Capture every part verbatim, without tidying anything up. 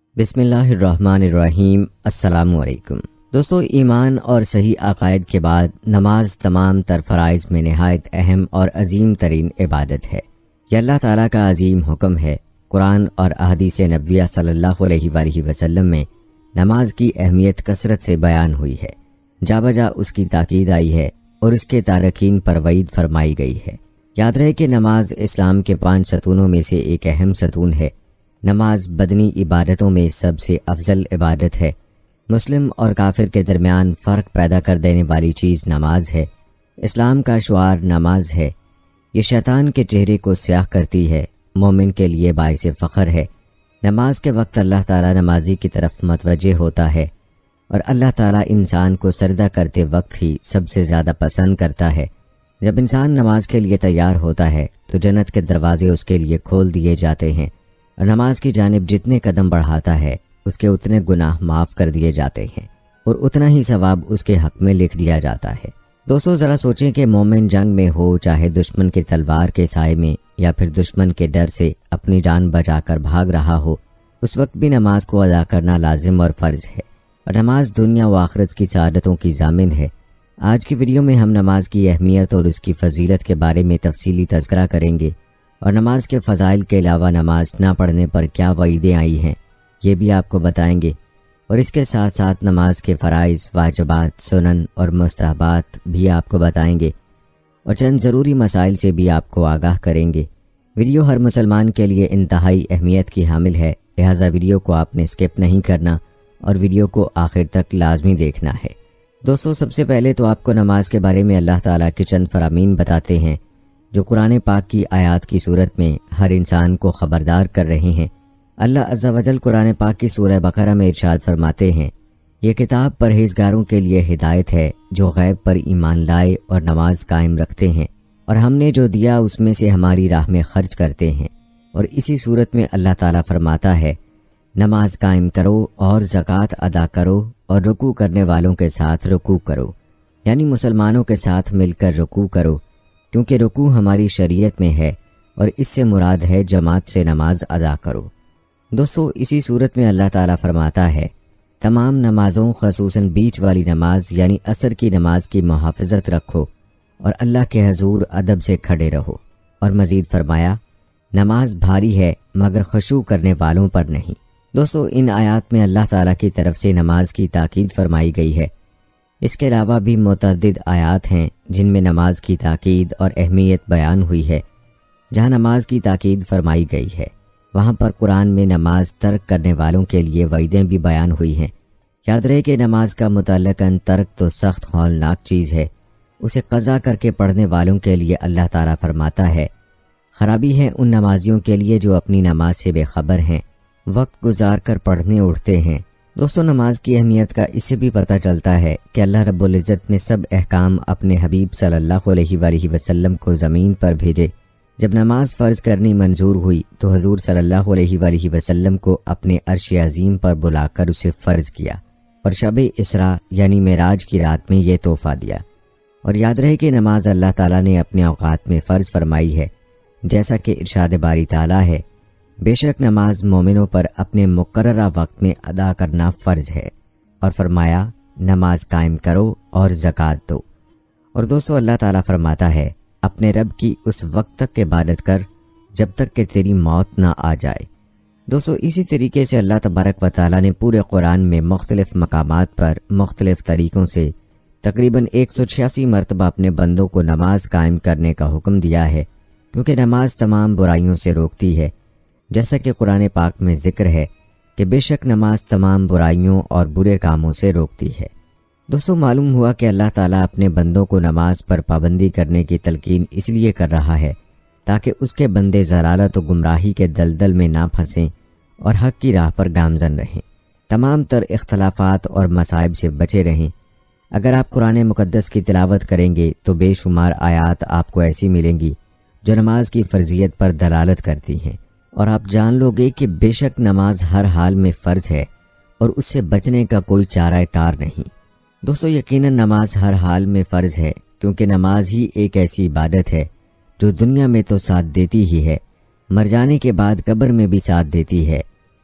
بسم اللہ الرحمن الرحیم۔ السلام علیکم دوستو، ایمان اور صحیح عقائد کے بعد نماز تمام تر فرائض میں نہایت اہم اور عظیم ترین عبادت ہے۔ یہ اللہ تعالیٰ کا عظیم حکم ہے۔ قرآن اور احادیث نبویہ صلی اللہ علیہ وآلہ وسلم میں نماز کی اہمیت کثرت سے بیان ہوئی ہے، جا بجا اس کی تاکید آئی ہے اور اس کے تارکین پر وعید فرمائی گئی ہے۔ یاد رہے کہ نماز اسلام کے پانچ ستونوں میں سے ایک اہم ستون ہے۔ نماز بدنی عبادتوں میں سب سے افضل عبادت ہے۔ مسلم اور کافر کے درمیان فرق پیدا کر دینے والی چیز نماز ہے۔ اسلام کا شعار نماز ہے۔ یہ شیطان کے چہرے کو سیاہ کرتی ہے، مومن کے لیے باعث فخر ہے۔ نماز کے وقت اللہ تعالیٰ نمازی کی طرف متوجہ ہوتا ہے اور اللہ تعالیٰ انسان کو سجدہ کرتے وقت ہی سب سے زیادہ پسند کرتا ہے۔ جب انسان نماز کے لیے تیار ہوتا ہے تو جنت کے دروازے اس کے لیے کھول دیے جاتے ہیں اور نماز کی جانب جتنے قدم بڑھاتا ہے اس کے اتنے گناہ معاف کر دیے جاتے ہیں اور اتنا ہی ثواب اس کے حق میں لکھ دیا جاتا ہے۔ دوستو، ذرا سوچیں کہ مومن جنگ میں ہو، چاہے دشمن کے تلوار کے سائے میں یا پھر دشمن کے ڈر سے اپنی جان بچا کر بھاگ رہا ہو، اس وقت بھی نماز کو ادا کرنا لازم اور فرض ہے، اور نماز دنیا و آخرت کی سعادتوں کی ضامن ہے۔ آج کی ویڈیو میں ہم نماز کی اہمیت اور اس کی فضیلت کے بارے میں تفصیلی تذکرہ کریں گے، اور نماز کے فضائل کے علاوہ نماز نہ پڑھنے پر کیا وعیدیں آئی ہیں یہ بھی آپ کو بتائیں گے، اور اس کے ساتھ ساتھ نماز کے فرائض، واجبات، سنن اور مستحبات بھی آپ کو بتائیں گے، اور چند ضروری مسائل سے بھی آپ کو آگاہ کریں گے۔ ویڈیو ہر مسلمان کے لیے انتہائی اہمیت کی حامل ہے، لہٰذا ویڈیو کو آپ نے اسکپ نہیں کرنا اور ویڈیو کو آخر تک لازمی دیکھنا ہے۔ دوستو، سب سے پہلے تو آپ کو نماز کے بارے میں اللہ تعالیٰ کے چند فرامین بتاتے ہیں جو قرآن پاک کی آیات کی صورت میں ہر انسان کو خبردار کر رہے ہیں۔ اللہ عز و جل قرآن پاک کی سورہ بقرہ میں ارشاد فرماتے ہیں، یہ کتاب پرہیزگاروں کے لیے ہدایت ہے جو غیب پر ایمان لائے اور نماز قائم رکھتے ہیں، اور ہم نے جو دیا اس میں سے ہماری راہ میں خرچ کرتے ہیں۔ اور اسی صورت میں اللہ تعالیٰ فرماتا ہے، نماز قائم کرو اور زکوٰۃ ادا کرو اور رکوع کرنے والوں کے ساتھ رکوع کرو، یعنی مسلمانوں کے ساتھ مل کر رکوع کرو، کیونکہ رکوع ہماری شریعت میں ہے اور اس سے مراد ہے جماعت سے نماز ادا کرو۔ دوستو، اسی صورت میں اللہ تعالیٰ فرماتا ہے، تمام نمازوں خصوصاً بیچ والی نماز یعنی عصر کی نماز کی محافظت رکھو اور اللہ کے حضور ادب سے کھڑے رہو، اور مزید فرمایا، نماز بھاری ہے مگر خشوع کرنے والوں پر نہیں۔ دوستو، ان آیات میں اللہ تعالیٰ کی طرف سے نماز کی تاکید فرمائی گئی ہے۔ اس کے علاوہ بھی متعدد آیات ہیں جن میں نماز کی تاکید اور اہمیت بیان ہوئی ہے۔ جہاں نماز کی تاکید فرمائی گئی ہے وہاں پر قرآن میں نماز ترک کرنے والوں کے لیے وعیدیں بھی بیان ہوئی ہیں۔ یاد رہے کہ نماز کا متعلقاً ترک تو سخت ہولناک چیز ہے، اسے قضا کر کے پڑھنے والوں کے لیے اللہ تعالیٰ فرماتا ہے، خرابی ہے ان نمازیوں کے لیے جو اپنی نماز سے بے خبر ہیں، وقت گزار کر پڑھنے اٹھتے ہیں۔ دوستو، نماز کی اہمیت کا اس سے بھی پتہ چلتا ہے کہ اللہ رب العزت نے سب احکام اپنے حبیب صلی اللہ علیہ وآلہ وسلم کو زمین پر بھیجے۔ جب نماز فرض کرنی منظور ہوئی تو حضور صلی اللہ علیہ وآلہ وسلم کو اپنے عرش عظیم پر بلا کر اسے فرض کیا اور شب اسراء یعنی معراج کی رات میں یہ تحفہ دیا۔ اور یاد رہے کہ نماز اللہ تعالیٰ نے اپنے اوقات میں فرض فرمائی ہے، جیسا کہ ارشاد باری تعالیٰ ہے، بے شک نماز مومنوں پر اپنے مقررہ وقت میں ادا کرنا فرض ہے، اور فرمایا، نماز قائم کرو اور زکوٰۃ دو۔ اور دوستو، اللہ تعالیٰ فرماتا ہے، اپنے رب کی اس وقت تک عبادت کر جب تک کہ تیری موت نہ آ جائے۔ دوستو، اسی طریقے سے اللہ تبارک و تعالیٰ نے پورے قرآن میں مختلف مقامات پر مختلف طریقوں سے تقریباً ایک سو چھیاسی مرتبہ اپنے بندوں کو نماز قائم کرنے کا حکم دیا ہے، کیونکہ نماز تمام برائیوں سے روکتی ہے، جیسا کہ قرآن پاک میں ذکر ہے کہ بے شک نماز تمام برائیوں اور برے کاموں سے روکتی ہے۔ دوستو، معلوم ہوا کہ اللہ تعالیٰ اپنے بندوں کو نماز پر پابندی کرنے کی تلقین اس لیے کر رہا ہے تاکہ اس کے بندے ضلالت و گمراہی کے دلدل میں نہ پھنسیں اور حق کی راہ پر گامزن رہیں، تمام تر اختلافات اور مصائب سے بچے رہیں۔ اگر آپ قرآن مقدس کی تلاوت کریں گے تو بے شمار آیات آپ کو ایسی ملیں گی جو نماز کی فرضیت پر دلالت کرتی ہیں، اور آپ جان لو گے کہ بے شک نماز ہر حال میں فرض ہے اور اس سے بچنے کا کوئی چارہ کار نہیں۔ دوستو، یقیناً نماز ہر حال میں فرض ہے، کیونکہ نماز ہی ایک ایسی عبادت ہے جو دنیا میں تو ساتھ دیتی ہی ہے، مر جانے کے بعد قبر میں بھی ساتھ دیتی ہے،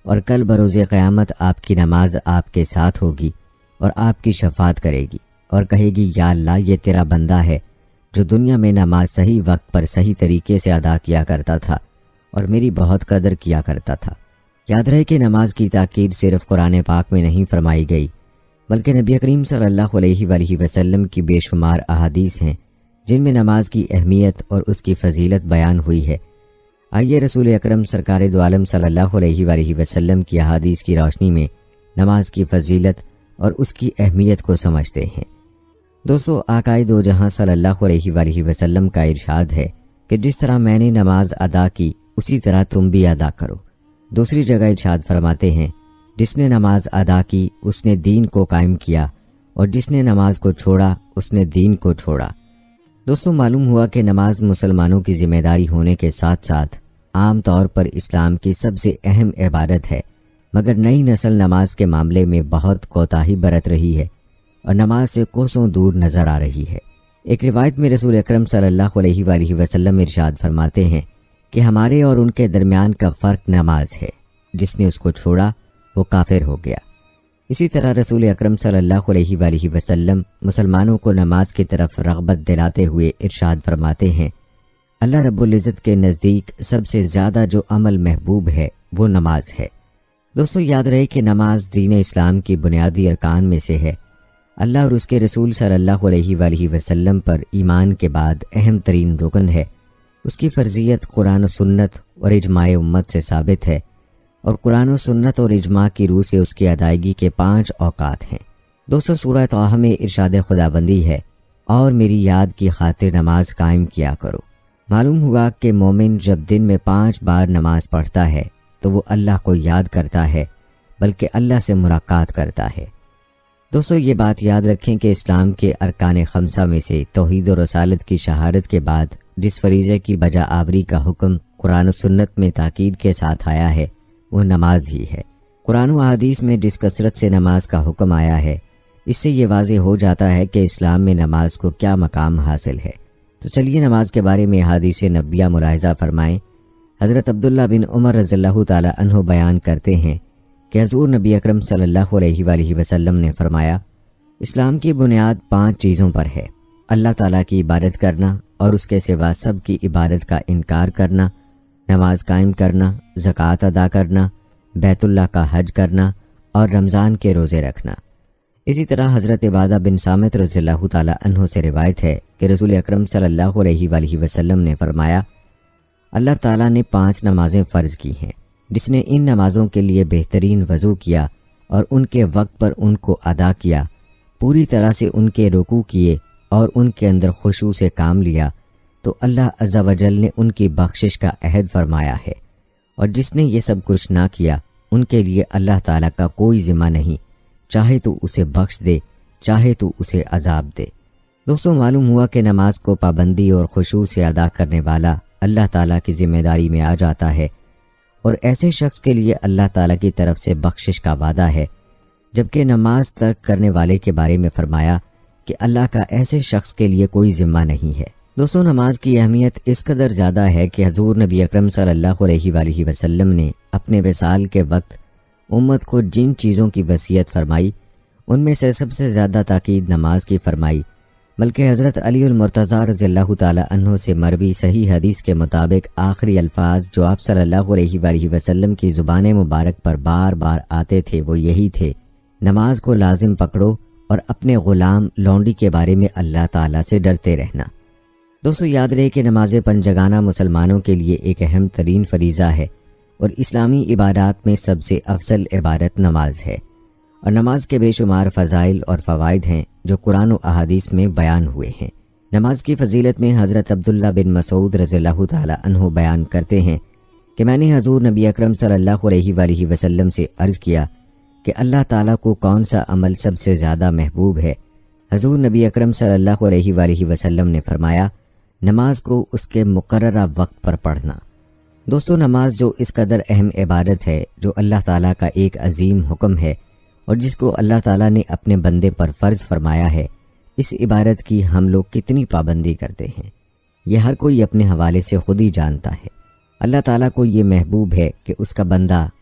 اور کل بروز قیامت آپ کی نماز آپ کے ساتھ ہوگی اور آپ کی شفاعت کرے گی اور کہے گی یا اللہ یہ تیرا بندہ ہے جو دنیا میں نماز صحیح وقت پر صحیح طریقے سے ادا کیا کرتا تھا اور میری بہت قدر کیا کرتا تھا۔ یاد رہے کہ نماز کی تاکید صرف قرآن پاک میں نہیں فرمائی گئی بلکہ نبی کریم صلی اللہ علیہ وآلہ وسلم کی بے شمار احادیث ہیں جن میں نماز کی اہمیت اور اس کی فضیلت بیان ہوئی ہے۔ آئیے رسول اکرم سرکار دو عالم صلی اللہ علیہ وآلہ وسلم کی احادیث کی روشنی میں نماز کی فضیلت اور اس کی اہمیت کو سمجھتے ہیں۔ دوستو، آقائے دو جہاں صلی اللہ علیہ وآلہ وسلم کا ارشاد ہے کہ جس طرح میں نے نماز ادا کی اسی طرح تم بھی ادا کرو۔ دوسری جگہ ارشاد فرماتے ہیں جس نے نماز ادا کی اس نے دین کو قائم کیا اور جس نے نماز کو چھوڑا اس نے دین کو چھوڑا۔ دوستو، معلوم ہوا کہ نماز مسلمانوں کی ذمہ داری ہونے کے ساتھ ساتھ عام طور پر اسلام کی سب سے اہم عبادت ہے، مگر نئی نسل نماز کے معاملے میں بہت کوتاہی برت رہی ہے اور نماز سے کوسوں دور نظر آ رہی ہے۔ ایک روایت میں رسول اکرم صلی اللہ علیہ وآلہ وسلم ارشاد فرماتے ہیں کہ ہمارے اور ان کے درمیان کا فرق نماز ہے، جس نے اس کو چھوڑا وہ کافر ہو گیا۔ اسی طرح رسول اکرم صلی اللہ علیہ وآلہ وسلم مسلمانوں کو نماز کی طرف رغبت دلاتے ہوئے ارشاد فرماتے ہیں اللہ رب العزت کے نزدیک سب سے زیادہ جو عمل محبوب ہے وہ نماز ہے۔ دوستو، یاد رہے کہ نماز دین اسلام کی بنیادی ارکان میں سے ہے۔ اللہ اور اس کے رسول صلی اللہ علیہ وآلہ وسلم پر ایمان کے بعد اہم ترین رکن ہے۔ اس کی فرضیت قرآن و سنت اور اجماع امت سے ثابت ہے اور قرآن و سنت اور اجماع کی روح سے اس کی ادائیگی کے پانچ اوقات ہیں۔ دوستو، سورہ طٰہٰ میں ارشاد خداوندی ہے اور میری یاد کی خاطر نماز قائم کیا کرو۔ معلوم ہوا کہ مومن جب دن میں پانچ بار نماز پڑھتا ہے تو وہ اللہ کو یاد کرتا ہے بلکہ اللہ سے ملاقات کرتا ہے۔ دوستو، یہ بات یاد رکھیں کہ اسلام کے ارکان خمسہ میں سے توحید و رسالت کی شہادت کے بعد جس فریضے کی بجا آوری کا حکم قرآن و سنت میں تاکید کے ساتھ آیا ہے وہ نماز ہی ہے۔ قرآن و حدیث میں جس کثرت سے نماز کا حکم آیا ہے اس سے یہ واضح ہو جاتا ہے کہ اسلام میں نماز کو کیا مقام حاصل ہے۔ تو چلیے نماز کے بارے میں احادیث نبویہ ملاحظہ فرمائیں۔ حضرت عبداللہ بن عمر رضی اللہ تعالی عنہ بیان کرتے ہیں کہ حضور نبی اکرم صلی اللہ علیہ وآلہ وسلم نے فرمایا اسلام کی بنیاد پانچ چیزوں پر ہے: اللہ تعالیٰ کی عبادت کرنا اور اس کے سوا سب کی عبادت کا انکار کرنا، نماز قائم کرنا، زکوٰۃ ادا کرنا، بیت اللہ کا حج کرنا اور رمضان کے روزے رکھنا۔ اسی طرح حضرت عبادہ بن صامت رضی اللہ تعالی عنہ سے روایت ہے کہ رسول اکرم صلی اللہ علیہ وآلہ وسلم نے فرمایا اللہ تعالیٰ نے پانچ نمازیں فرض کی ہیں، جس نے ان نمازوں کے لیے بہترین وضو کیا اور ان کے وقت پر ان کو ادا کیا، پوری طرح سے ان کے رکوع کیے اور ان کے اندر خشوع سے کام لیا، تو اللہ عز و جل نے ان کی بخشش کا عہد فرمایا ہے، اور جس نے یہ سب کچھ نہ کیا ان کے لیے اللہ تعالیٰ کا کوئی ذمہ نہیں، چاہے تو اسے بخش دے چاہے تو اسے عذاب دے۔ دوستو، معلوم ہوا کہ نماز کو پابندی اور خشوع سے ادا کرنے والا اللہ تعالیٰ کی ذمہ داری میں آ جاتا ہے، اور ایسے شخص کے لیے اللہ تعالیٰ کی طرف سے بخشش کا وعدہ ہے، جبکہ نماز ترک کرنے والے کے بارے میں فرمایا کہ اللہ کا ایسے شخص کے لیے کوئی ذمہ نہیں ہے۔ دوستو، نماز کی اہمیت اس قدر زیادہ ہے کہ حضور نبی اکرم صلی اللہ علیہ وآلہ وسلم نے اپنے وصال کے وقت امت کو جن چیزوں کی وصیت فرمائی ان میں سے سب سے زیادہ تاکید نماز کی فرمائی، بلکہ حضرت علی المرتضیٰ رضی اللہ تعالی عنہ سے مروی صحیح حدیث کے مطابق آخری الفاظ جو آپ صلی اللہ علیہ وآلہ وسلم کی زبان مبارک پر بار بار آتے تھے وہ یہی تھے: نماز کو لازم پکڑو اور اپنے غلام لونڈی کے بارے میں اللہ تعالیٰ سے ڈرتے رہنا۔ دوستو، یاد رہے کہ نماز پنجگانہ مسلمانوں کے لیے ایک اہم ترین فریضہ ہے اور اسلامی عبادات میں سب سے افضل عبادت نماز ہے، اور نماز کے بے شمار فضائل اور فوائد ہیں جو قرآن و احادیث میں بیان ہوئے ہیں۔ نماز کی فضیلت میں حضرت عبداللہ بن مسعود رضی اللہ تعالی عنہ بیان کرتے ہیں کہ میں نے حضور نبی اکرم صلی اللہ علیہ وآلہ وسلم سے عرض کیا کہ اللہ تعالیٰ کو کون سا عمل سب سے زیادہ محبوب ہے؟ حضور نبی اکرم صلی اللہ علیہ وآلہ وسلم نے فرمایا نماز کو اس کے مقررہ وقت پر پڑھنا۔ دوستو، نماز جو اس قدر اہم عبادت ہے، جو اللہ تعالیٰ کا ایک عظیم حکم ہے اور جس کو اللہ تعالیٰ نے اپنے بندے پر فرض فرمایا ہے، اس عبادت کی ہم لوگ کتنی پابندی کرتے ہیں یہ ہر کوئی اپنے حوالے سے خود ہی جانتا ہے۔ اللہ تعالیٰ کو یہ محبوب ہے کہ اس کا بندہ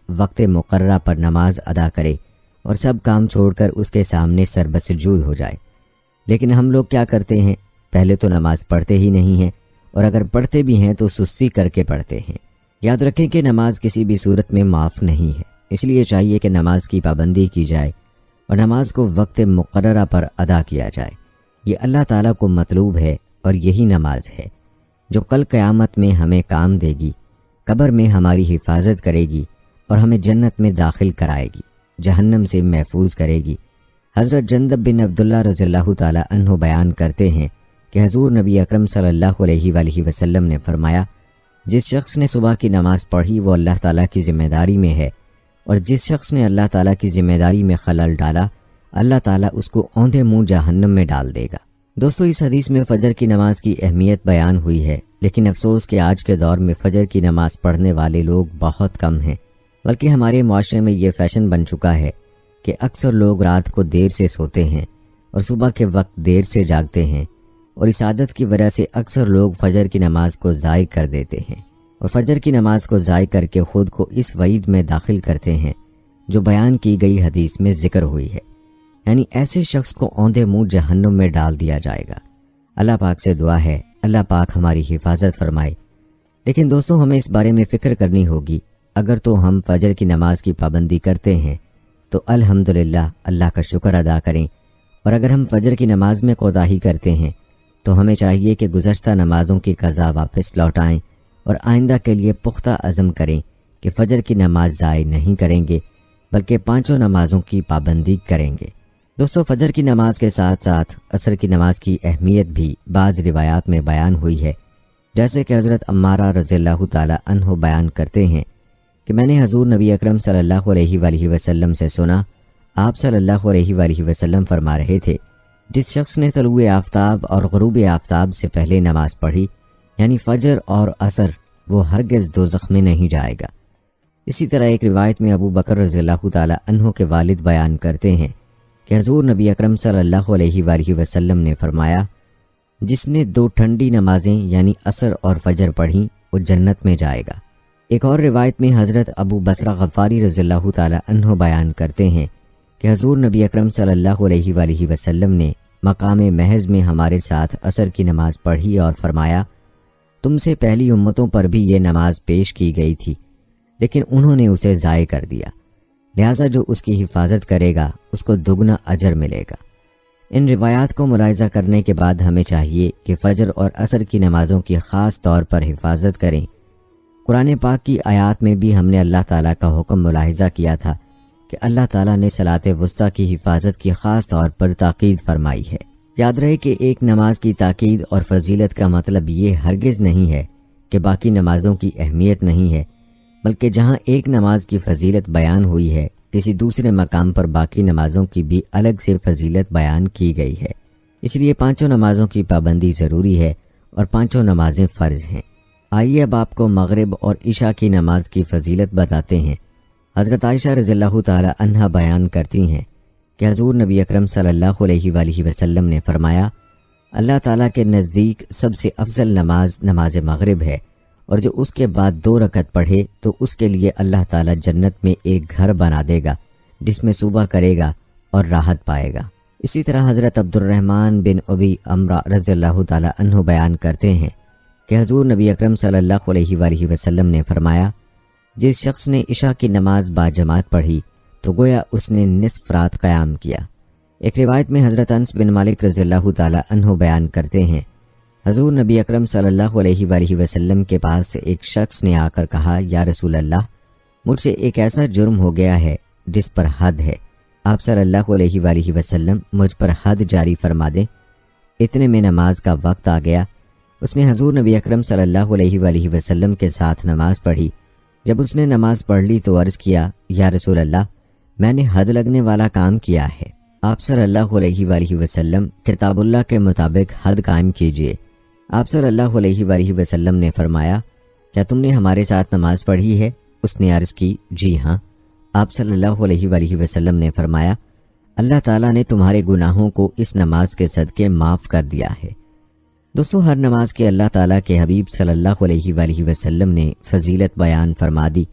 وقت مقررہ پر نماز ادا کرے اور سب کام چھوڑ کر اس کے سامنے سربسجود ہو جائے۔ لیکن ہم لوگ کیا کرتے ہیں؟ پہلے تو نماز پڑھتے ہی نہیں ہیں، اور اگر پڑھتے بھی ہیں تو سستی کر کے پڑھتے ہیں۔ یاد رکھیں کہ نماز کسی بھی صورت میں معاف نہیں ہے، اس لیے چاہیے کہ نماز کی پابندی کی جائے اور نماز کو وقت مقررہ پر ادا کیا جائے۔ یہ اللہ تعالیٰ کو مطلوب ہے، اور یہی نماز ہے جو کل قیامت میں ہمیں کام دے گی، قبر میں ہماری حفاظت کرے گی اور ہمیں جنت میں داخل کرائے گی، جہنم سے محفوظ کرے گی۔ حضرت جندب بن عبداللہ رضی اللہ تعالی عنہ بیان کرتے ہیں کہ حضور نبی اکرم صلی اللہ علیہ وآلہ وسلم نے فرمایا، جس شخص نے صبح کی نماز پڑھی وہ اللہ تعالیٰ کی ذمہ داری میں ہے، اور جس شخص نے اللہ تعالیٰ کی ذمہ داری میں خلل ڈالا اللہ تعالیٰ اس کو اوندھے منہ جہنم میں ڈال دے گا۔ دوستو، اس حدیث میں فجر کی نماز کی اہمیت بیان ہوئی ہے، لیکن افسوس کہ آج کے دور میں فجر کی نماز پڑھنے والے لوگ بہت کم ہیں، بلکہ ہمارے معاشرے میں یہ فیشن بن چکا ہے کہ اکثر لوگ رات کو دیر سے سوتے ہیں اور صبح کے وقت دیر سے جاگتے ہیں، اور اس عادت کی وجہ سے اکثر لوگ فجر کی نماز کو ضائع کر دیتے ہیں، اور فجر کی نماز کو ضائع کر کے خود کو اس وعید میں داخل کرتے ہیں جو بیان کی گئی حدیث میں ذکر ہوئی ہے، یعنی ایسے شخص کو اوندھے منہ جہنم میں ڈال دیا جائے گا۔ اللہ پاک سے دعا ہے اللہ پاک ہماری حفاظت فرمائے۔ لیکن دوستو، ہمیں اس بارے میں فکر کرنی ہوگی، اگر تو ہم فجر کی نماز کی پابندی کرتے ہیں تو الحمدللہ اللہ کا شکر ادا کریں، اور اگر ہم فجر کی نماز میں کوتاہی کرتے ہیں تو ہمیں چاہیے کہ گزشتہ نمازوں کی قضا واپس لوٹائیں اور آئندہ کے لیے پختہ عزم کریں کہ فجر کی نماز ضائع نہیں کریں گے بلکہ پانچوں نمازوں کی پابندی کریں گے۔ دوستو، فجر کی نماز کے ساتھ ساتھ عصر کی نماز کی اہمیت بھی بعض روایات میں بیان ہوئی ہے، جیسے کہ حضرت عمارہ رضی اللہ تعالی عنہ بیان کرتے ہیں کہ میں نے حضور نبی اکرم صلی اللہ علیہ وآلہ وسلم سے سنا، آپ صلی اللہ علیہ وآلہ وسلم فرما رہے تھے، جس شخص نے طلوع آفتاب اور غروب آفتاب سے پہلے نماز پڑھی، یعنی فجر اور عصر، وہ ہرگز دوزخ میں نہیں جائے گا۔ اسی طرح ایک روایت میں ابو بکر رضی اللہ تعالی عنہ کے والد بیان کرتے ہیں کہ حضور نبی اکرم صلی اللہ علیہ وآلہ وسلم نے فرمایا، جس نے دو ٹھنڈی نمازیں یعنی عصر اور فجر پڑھیں وہ جنت میں جائے گا۔ ایک اور روایت میں حضرت ابو بصرہ غفاری رضی اللہ تعالی عنہ بیان کرتے ہیں کہ حضور نبی اکرم صلی اللہ علیہ وآلہ وسلم نے مقام محض میں ہمارے ساتھ عصر کی نماز پڑھی اور فرمایا، تم سے پہلی امتوں پر بھی یہ نماز پیش کی گئی تھی لیکن انہوں نے اسے ضائع کر دیا، لہٰذا جو اس کی حفاظت کرے گا اس کو دگنا اجر ملے گا۔ ان روایات کو ملاحظہ کرنے کے بعد ہمیں چاہیے کہ فجر اور عصر کی نمازوں کی خاص طور پر حفاظت کریں۔ قرآن پاک کی آیات میں بھی ہم نے اللہ تعالیٰ کا حکم ملاحظہ کیا تھا کہ اللہ تعالیٰ نے صلاۃ وسطیٰ کی حفاظت کی خاص طور پر تاکید فرمائی ہے۔ یاد رہے کہ ایک نماز کی تاکید اور فضیلت کا مطلب یہ ہرگز نہیں ہے کہ باقی نمازوں کی اہمیت نہیں ہے، بلکہ جہاں ایک نماز کی فضیلت بیان ہوئی ہے، کسی دوسرے مقام پر باقی نمازوں کی بھی الگ سے فضیلت بیان کی گئی ہے۔ اس لیے پانچوں نمازوں کی پابندی ضروری ہے اور پانچوں نمازیں فرض ہیں۔ آئیے اب آپ کو مغرب اور عشاء کی نماز کی فضیلت بتاتے ہیں۔ حضرت عائشہ رضی اللہ تعالی عنہا بیان کرتی ہیں کہ حضور نبی اکرم صلی اللہ علیہ وآلہ وسلم نے فرمایا، اللہ تعالیٰ کے نزدیک سب سے افضل نماز نماز مغرب ہے، اور جو اس کے بعد دو رکعت پڑھے تو اس کے لیے اللہ تعالیٰ جنت میں ایک گھر بنا دے گا جس میں صبح کرے گا اور راحت پائے گا۔ اسی طرح حضرت عبد الرحمن بن ابی امرہ رضی اللہ تعالی عنہ بیان کرتے ہیں کہ حضور نبی اکرم صلی اللہ علیہ وآلہ وسلم نے فرمایا، جس شخص نے عشاء کی نماز با جماعت پڑھی تو گویا اس نے نصف رات قیام کیا۔ ایک روایت میں حضرت انس بن مالک رضی اللہ تعالی عنہ بیان کرتے ہیں، حضور نبی اکرم صلی اللہ علیہ وآلہ وسلم کے پاس سے ایک شخص نے آ کر کہا، یا رسول اللہ، مجھ سے ایک ایسا جرم ہو گیا ہے جس پر حد ہے، آپ صلی اللہ علیہ وآلہ وسلم مجھ پر حد جاری فرما دیں۔ اتنے میں نماز کا وقت آ گیا۔ اس نے حضور نبی اکرم صلی اللہ علیہ وآلہ وسلم کے ساتھ نماز پڑھی۔ جب اس نے نماز پڑھ لی تو عرض کیا، یا رسول اللہ، میں نے حد لگنے والا کام کیا ہے۔ آپ صلی اللہ علیہ وآلہ وسلم کتاب اللہ کے مطابق حد قائم کیجئے۔ آپ صلی اللہ علیہ وآلہ وسلم نے فرمایا، کیا تم نے ہمارے ساتھ نماز پڑھی ہے؟ اس نے عرض کی، جی ہاں۔ آپ صلی اللہ علیہ وآلہ وسلم نے فرمایا، اللہ تعالیٰ نے تمہارے گناہوں کو اس نماز کے صدقے معاف کر دیا ہے۔ دوستو، ہر نماز کے اللہ تعالیٰ کے حبیب صلی اللہ علیہ وآلہ وسلم نے فضیلت بیان فرما دی،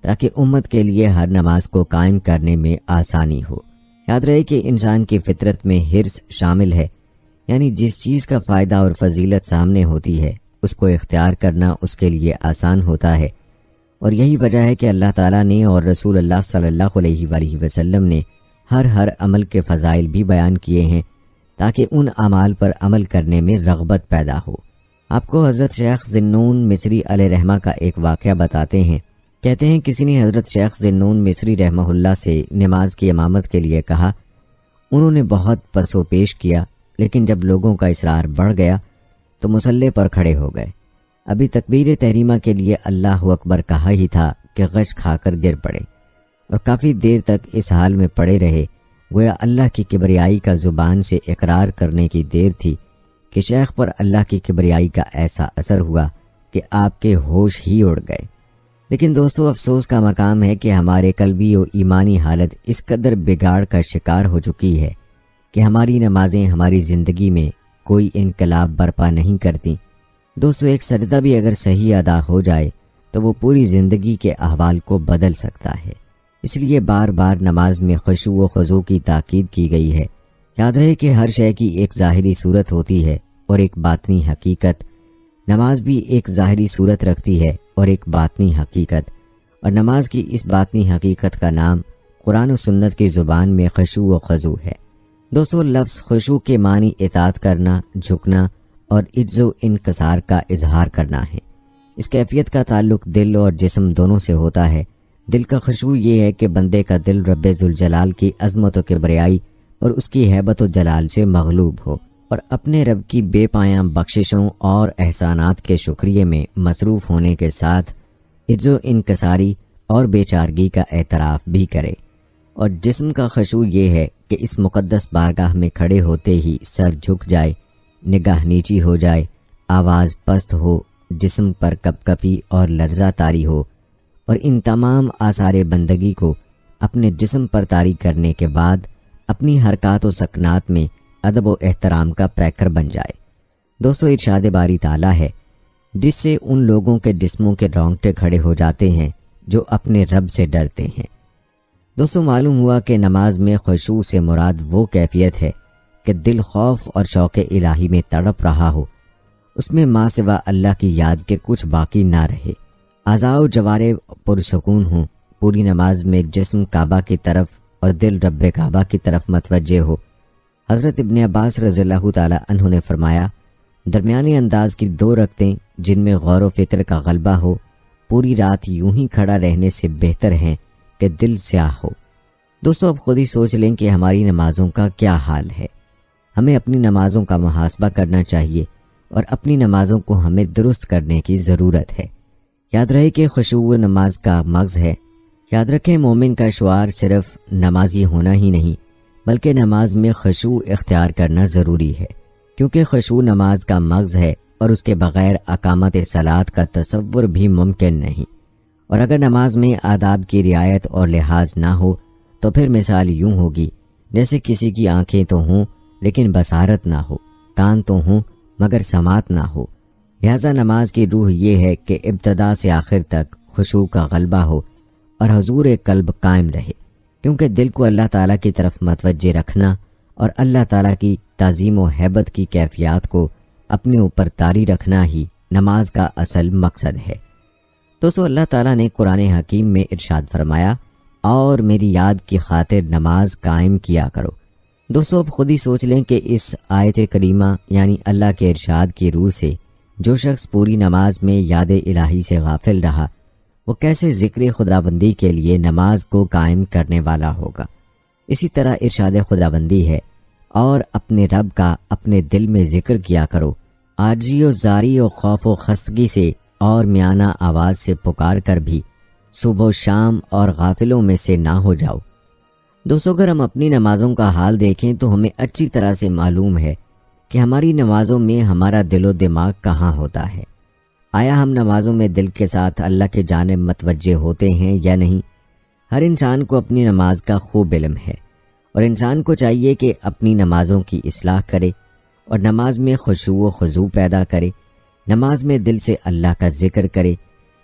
تاکہ امت کے لیے ہر نماز کو قائم کرنے میں آسانی ہو۔ یاد رہے کہ انسان کی فطرت میں حرص شامل ہے، یعنی جس چیز کا فائدہ اور فضیلت سامنے ہوتی ہے اس کو اختیار کرنا اس کے لیے آسان ہوتا ہے، اور یہی وجہ ہے کہ اللہ تعالیٰ نے اور رسول اللہ صلی اللہ علیہ وآلہ وسلم نے ہر ہر عمل کے فضائل بھی بیان کیے ہیں تاکہ ان اعمال پر عمل کرنے میں رغبت پیدا ہو۔ آپ کو حضرت شیخ ذنون مصری علیہ رحمہ کا ایک واقعہ بتاتے ہیں۔ کہتے ہیں کسی نے حضرت شیخ ذنون مصری رحمہ اللہ سے نماز کی امامت کے لیے کہا۔ انہوں نے بہت پس و پیش کیا، لیکن جب لوگوں کا اصرار بڑھ گیا تو مصلی پر کھڑے ہو گئے۔ ابھی تکبیر تحریمہ کے لیے اللہ اکبر کہا ہی تھا کہ غش کھا کر گر پڑے، اور کافی دیر تک اس حال میں پڑے رہے، گویا اللہ کی کبریائی کا زبان سے اقرار کرنے کی دیر تھی کہ شیخ پر اللہ کی کبریائی کا ایسا اثر ہوا کہ آپ کے ہوش ہی اڑ گئے۔ لیکن دوستو، افسوس کا مقام ہے کہ ہمارے قلبی و ایمانی حالت اس قدر بگاڑ کا شکار ہو چکی ہے کہ ہماری نمازیں ہماری زندگی میں کوئی انقلاب برپا نہیں کرتی۔ دوستو، ایک سجدہ بھی اگر صحیح ادا ہو جائے تو وہ پوری زندگی کے احوال کو بدل سکتا ہے۔ اس لیے بار بار نماز میں خشوع و خضوع کی تاکید کی گئی ہے۔ یاد رہے کہ ہر شے کی ایک ظاہری صورت ہوتی ہے اور ایک باطنی حقیقت۔ نماز بھی ایک ظاہری صورت رکھتی ہے اور ایک باطنی حقیقت، اور نماز کی اس باطنی حقیقت کا نام قرآن و سنت کی زبان میں خشوع و خضوع ہے۔ دوستو، لفظ خشوع کے معنی اطاعت کرنا، جھکنا اور عجز و انکسار کا اظہار کرنا ہے۔ اس کیفیت کا تعلق دل اور جسم دونوں سے ہوتا ہے۔ دل کا خشوع یہ ہے کہ بندے کا دل رب ذوالجلال کی عظمت و کبریائی اور اس کی ہیبت و جلال سے مغلوب ہو، اور اپنے رب کی بے پایاں بخششوں اور احسانات کے شکریے میں مصروف ہونے کے ساتھ عجز و انکساری اور بے چارگی کا اعتراف بھی کرے۔ اور جسم کا خشوع یہ ہے کہ اس مقدس بارگاہ میں کھڑے ہوتے ہی سر جھک جائے، نگاہ نیچی ہو جائے، آواز پست ہو، جسم پر کپ کپی اور لرزہ طاری ہو، اور ان تمام آثار بندگی کو اپنے جسم پر طاری کرنے کے بعد اپنی حرکات و سکنات میں ادب و احترام کا پیکر بن جائے۔ دوستو، ارشاد باری تعالیٰ ہے جس سے ان لوگوں کے جسموں کے رونگٹے کھڑے ہو جاتے ہیں جو اپنے رب سے ڈرتے ہیں۔ دوستو، معلوم ہوا کہ نماز میں خشوع سے مراد وہ کیفیت ہے کہ دل خوف اور شوق الہی میں تڑپ رہا ہو، اس میں ماں سوا اللہ کی یاد کے کچھ باقی نہ رہے، اعضاء و جوارح پرسکون ہوں، پوری نماز میں جسم کعبہ کی طرف اور دل رب کعبہ کی طرف متوجہ ہو۔ حضرت ابن عباس رضی اللہ تعالی عنہ نے فرمایا، درمیانی انداز کی دو رکعتیں جن میں غور و فکر کا غلبہ ہو، پوری رات یوں ہی کھڑا رہنے سے بہتر ہیں کہ دل سیاہ ہو۔ دوستو، اب خود ہی سوچ لیں کہ ہماری نمازوں کا کیا حال ہے۔ ہمیں اپنی نمازوں کا محاسبہ کرنا چاہیے اور اپنی نمازوں کو ہمیں درست کرنے کی ضرورت ہے۔ یاد رہے کہ خشوع نماز کا مغز ہے۔ یاد رکھیں، مومن کا شعار صرف نمازی ہونا ہی نہیں بلکہ نماز میں خشوع اختیار کرنا ضروری ہے، کیونکہ خشوع نماز کا مغز ہے اور اس کے بغیر اقامت صلاۃ کا تصور بھی ممکن نہیں۔ اور اگر نماز میں آداب کی رعایت اور لحاظ نہ ہو تو پھر مثال یوں ہوگی جیسے کسی کی آنکھیں تو ہوں لیکن بصارت نہ ہو، کان تو ہوں مگر سماعت نہ ہو۔ لہذا نماز کی روح یہ ہے کہ ابتدا سے آخر تک خشوع کا غلبہ ہو اور حضور قلب قائم رہے، کیونکہ دل کو اللہ تعالیٰ کی طرف متوجہ رکھنا اور اللہ تعالیٰ کی تعظیم و ہیبت کی کیفیات کو اپنے اوپر طاری رکھنا ہی نماز کا اصل مقصد ہے۔ دوستو، اللہ تعالیٰ نے قرآن حکیم میں ارشاد فرمایا، اور میری یاد کی خاطر نماز قائم کیا کرو۔ دوستو، اب خود ہی سوچ لیں کہ اس آیت کریمہ یعنی اللہ کے ارشاد کی روح سے جو شخص پوری نماز میں یاد الہی سے غافل رہا، وہ کیسے ذکر خداوندی کے لیے نماز کو قائم کرنے والا ہوگا۔ اسی طرح ارشاد خداوندی ہے، اور اپنے رب کا اپنے دل میں ذکر کیا کرو، عاجزی و زاری و خوف و خستگی سے اور میانہ آواز سے پکار کر بھی صبح و شام اور غافلوں میں سے نہ ہو جاؤ۔ دوستو، اگر ہم اپنی نمازوں کا حال دیکھیں تو ہمیں اچھی طرح سے معلوم ہے کہ ہماری نمازوں میں ہمارا دل و دماغ کہاں ہوتا ہے۔ آیا ہم نمازوں میں دل کے ساتھ اللہ کے جانب متوجہ ہوتے ہیں یا نہیں؟ ہر انسان کو اپنی نماز کا خوب علم ہے، اور انسان کو چاہیے کہ اپنی نمازوں کی اصلاح کرے اور نماز میں خشوع و خضوع پیدا کرے، نماز میں دل سے اللہ کا ذکر کرے۔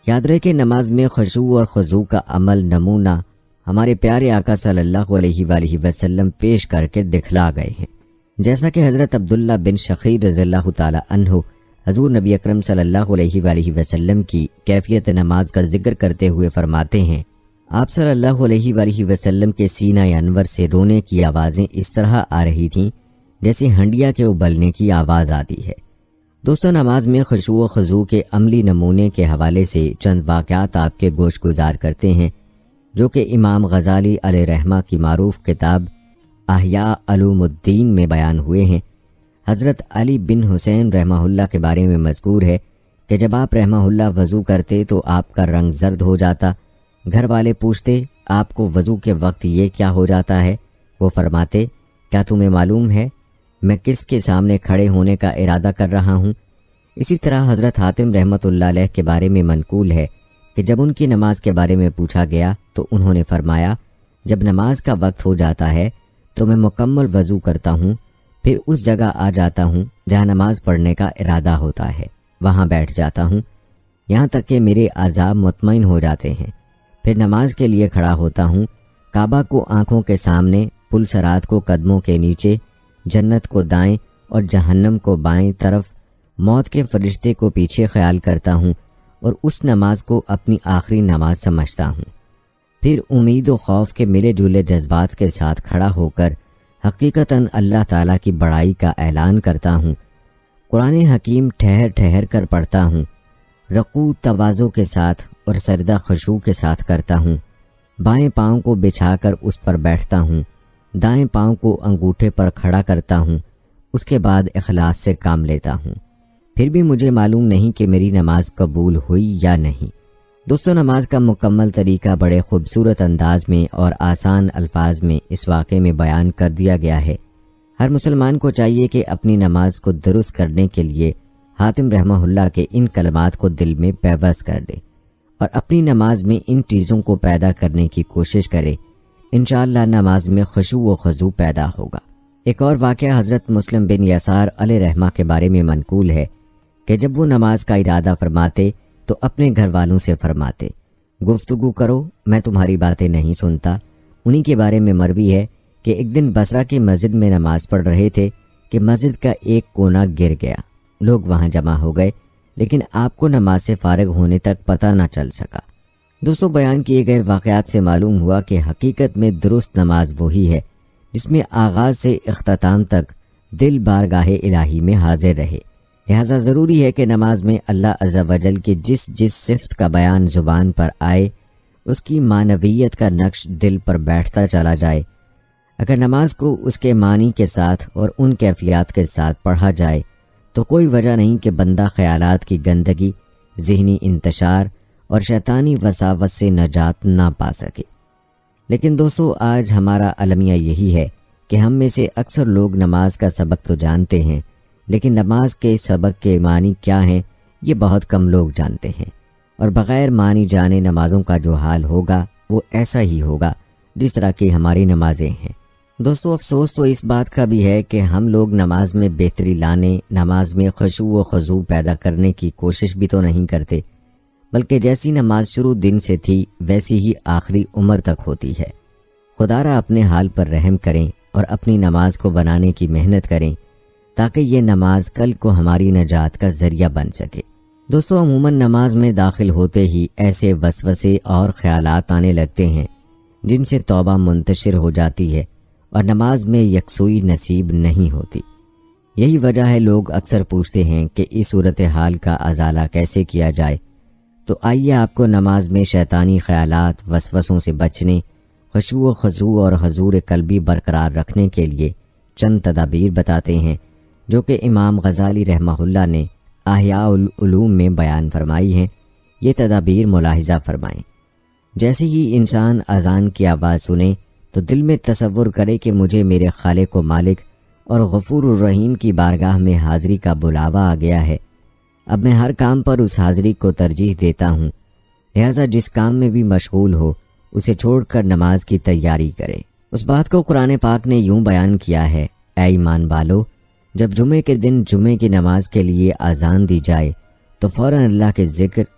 یاد رہے کہ نماز میں خشوع اور خضوع کا عمل نمونہ ہمارے پیارے آقا صلی اللہ علیہ وآلہ وسلم پیش کر کے دکھلا گئے ہیں، جیسا کہ حضرت عبداللہ بن شخیر رضی اللہ تعالی عنہ حضور نبی اکرم صلی اللہ علیہ وآلہ وسلم کی کیفیت نماز کا ذکر کرتے ہوئے فرماتے ہیں، آپ صلی اللہ علیہ وآلہ وسلم کے سینہ انور سے رونے کی آوازیں اس طرح آ رہی تھیں جیسے ہنڈیا کے ابلنے کی آواز آتی ہے۔ دوستو، نماز میں خشوع و خضوع کے عملی نمونے کے حوالے سے چند واقعات آپ کے گوش گزار کرتے ہیں، جو کہ امام غزالی علیہ رحمہ کی معروف کتاب احیاء علوم الدین میں بیان ہوئے ہیں۔ حضرت علی بن حسین رحمہ اللہ کے بارے میں مذکور ہے کہ جب آپ رحمہ اللہ وضو کرتے تو آپ کا رنگ زرد ہو جاتا۔ گھر والے پوچھتے، آپ کو وضو کے وقت یہ کیا ہو جاتا ہے؟ وہ فرماتے، کیا تمہیں معلوم ہے میں کس کے سامنے کھڑے ہونے کا ارادہ کر رہا ہوں؟ اسی طرح حضرت حاتم رحمۃ اللہ علیہ کے بارے میں منقول ہے کہ جب ان کی نماز کے بارے میں پوچھا گیا تو انہوں نے فرمایا، جب نماز کا وقت ہو جاتا ہے تو میں مکمل وضو کرتا ہوں، پھر اس جگہ آ جاتا ہوں جہاں نماز پڑھنے کا ارادہ ہوتا ہے، وہاں بیٹھ جاتا ہوں یہاں تک کہ میرے اعضاء مطمئن ہو جاتے ہیں، پھر نماز کے لیے کھڑا ہوتا ہوں، کعبہ کو آنکھوں کے سامنے، پل صراط کو قدموں کے نیچے، جنت کو دائیں اور جہنم کو بائیں طرف، موت کے فرشتے کو پیچھے خیال کرتا ہوں اور اس نماز کو اپنی آخری نماز سمجھتا ہوں، پھر امید و خوف کے ملے جلے جذبات کے ساتھ کھڑا ہو کر حقیقتاً اللہ تعالیٰ کی بڑائی کا اعلان کرتا ہوں، قرآن حکیم ٹھہر ٹھہر کر پڑھتا ہوں، رکوع تواضع کے ساتھ اور سجدہ خشوع کے ساتھ کرتا ہوں، بائیں پاؤں کو بچھا کر اس پر بیٹھتا ہوں، دائیں پاؤں کو انگوٹھے پر کھڑا کرتا ہوں، اس کے بعد اخلاص سے کام لیتا ہوں، پھر بھی مجھے معلوم نہیں کہ میری نماز قبول ہوئی یا نہیں۔ دوستو، نماز کا مکمل طریقہ بڑے خوبصورت انداز میں اور آسان الفاظ میں اس واقعے میں بیان کر دیا گیا ہے۔ ہر مسلمان کو چاہیے کہ اپنی نماز کو درست کرنے کے لیے حاتم رحمہ اللہ کے ان کلمات کو دل میں پیوست کر لے اور اپنی نماز میں ان چیزوں کو پیدا کرنے کی کوشش کرے، انشاءاللہ نماز میں خشوع و خضوع پیدا ہوگا۔ ایک اور واقعہ حضرت مسلم بن یسار علیہ رحمہ کے بارے میں منقول ہے کہ جب وہ نماز کا ارادہ فرماتے تو اپنے گھر والوں سے فرماتے، گفتگو کرو، میں تمہاری باتیں نہیں سنتا۔ انہی کے بارے میں مروی ہے کہ ایک دن بصرہ کی مسجد میں نماز پڑھ رہے تھے کہ مسجد کا ایک کونا گر گیا، لوگ وہاں جمع ہو گئے، لیکن آپ کو نماز سے فارغ ہونے تک پتہ نہ چل سکا۔ دوستو، بیان کیے گئے واقعات سے معلوم ہوا کہ حقیقت میں درست نماز وہی ہے جس میں آغاز سے اختتام تک دل بارگاہ الہی میں حاضر رہے۔ لہذا ضروری ہے کہ نماز میں اللہ عز و جل کی جس جس صفت کا بیان زبان پر آئے اس کی معنویت کا نقش دل پر بیٹھتا چلا جائے۔ اگر نماز کو اس کے معنی کے ساتھ اور ان کیفیات کے ساتھ پڑھا جائے تو کوئی وجہ نہیں کہ بندہ خیالات کی گندگی، ذہنی انتشار اور شیطانی وساوس سے نجات نہ پا سکے۔ لیکن دوستو، آج ہمارا المیہ یہی ہے کہ ہم میں سے اکثر لوگ نماز کا سبق تو جانتے ہیں، لیکن نماز کے سبق کے معنی کیا ہیں یہ بہت کم لوگ جانتے ہیں، اور بغیر معنی جانے نمازوں کا جو حال ہوگا وہ ایسا ہی ہوگا جس طرح کی ہماری نمازیں ہیں۔ دوستو، افسوس تو اس بات کا بھی ہے کہ ہم لوگ نماز میں بہتری لانے، نماز میں خشوع و خضوع پیدا کرنے کی کوشش بھی تو نہیں کرتے، بلکہ جیسی نماز شروع دن سے تھی ویسی ہی آخری عمر تک ہوتی ہے۔ خدا را اپنے حال پر رحم کریں اور اپنی نماز کو بنانے کی محنت کریں تاکہ یہ نماز کل کو ہماری نجات کا ذریعہ بن سکے۔ دوستو، عموماً نماز میں داخل ہوتے ہی ایسے وسوسے اور خیالات آنے لگتے ہیں جن سے توبہ منتشر ہو جاتی ہے اور نماز میں یکسوئی نصیب نہیں ہوتی۔ یہی وجہ ہے لوگ اکثر پوچھتے ہیں کہ اس صورتحال کا ازالہ کیسے کیا جائے۔ تو آئیے آپ کو نماز میں شیطانی خیالات، وسوسوں سے بچنے، خشوع و خضوع اور حضور قلبی برقرار رکھنے کے لیے چند تدابیر بتاتے ہیں جو کہ امام غزالی رحمہ اللہ نے احیاء العلوم میں بیان فرمائی ہیں۔ یہ تدابیر ملاحظہ فرمائیں۔ جیسے ہی انسان اذان کی آواز سنے تو دل میں تصور کرے کہ مجھے میرے خالق و مالک اور غفور الرحیم کی بارگاہ میں حاضری کا بلاوا آ گیا ہے۔ اب میں ہر کام پر اس حاضری کو ترجیح دیتا ہوں، لہذا جس کام میں بھی مشغول ہو اسے چھوڑ کر نماز کی تیاری کرے۔ اس بات کو قرآن پاک نے یوں بیان کیا ہے، اے ایمان والو، جب جمعے کے دن جمعے کی نماز کے لیے اذان دی جائے تو فوراً اللہ کے ذکر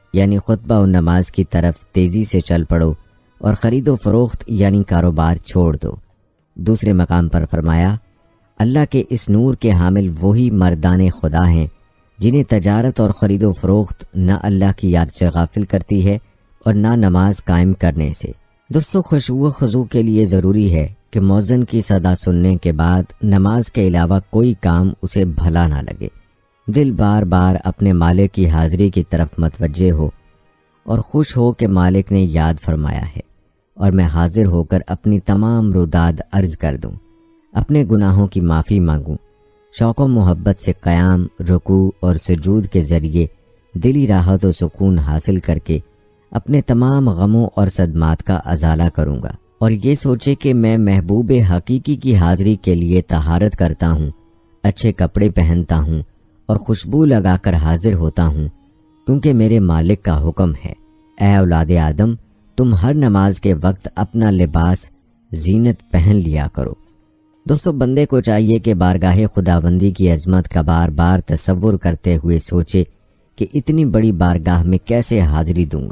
یعنی خطبہ و نماز کی طرف تیزی سے چل پڑو اور خرید و فروخت یعنی کاروبار چھوڑ دو۔ دوسرے مقام پر فرمایا، اللہ کے اس نور کے حامل وہی مردان خدا ہیں جنہیں تجارت اور خرید و فروخت نہ اللہ کی یاد سے غافل کرتی ہے اور نہ نماز قائم کرنے سے۔ دوستو، خشوع و خضوع کے لیے ضروری ہے کہ مؤذن کی صدا سننے کے بعد نماز کے علاوہ کوئی کام اسے بھلا نہ لگے، دل بار بار اپنے مالک کی حاضری کی طرف متوجہ ہو اور خوش ہو کہ مالک نے یاد فرمایا ہے اور میں حاضر ہو کر اپنی تمام روداد عرض کر دوں، اپنے گناہوں کی معافی مانگوں، شوق و محبت سے قیام، رکوع اور سجود کے ذریعے دلی راحت و سکون حاصل کر کے اپنے تمام غموں اور صدمات کا ازالہ کروں گا، اور یہ سوچے کہ میں محبوب حقیقی کی حاضری کے لیے طہارت کرتا ہوں، اچھے کپڑے پہنتا ہوں اور خوشبو لگا کر حاضر ہوتا ہوں، کیونکہ میرے مالک کا حکم ہے، اے اولاد آدم، تم ہر نماز کے وقت اپنا لباس زینت پہن لیا کرو۔ دوستو، بندے کو چاہیے کہ بارگاہ خداوندی کی عظمت کا بار بار تصور کرتے ہوئے سوچے کہ اتنی بڑی بارگاہ میں کیسے حاضری دوں گا۔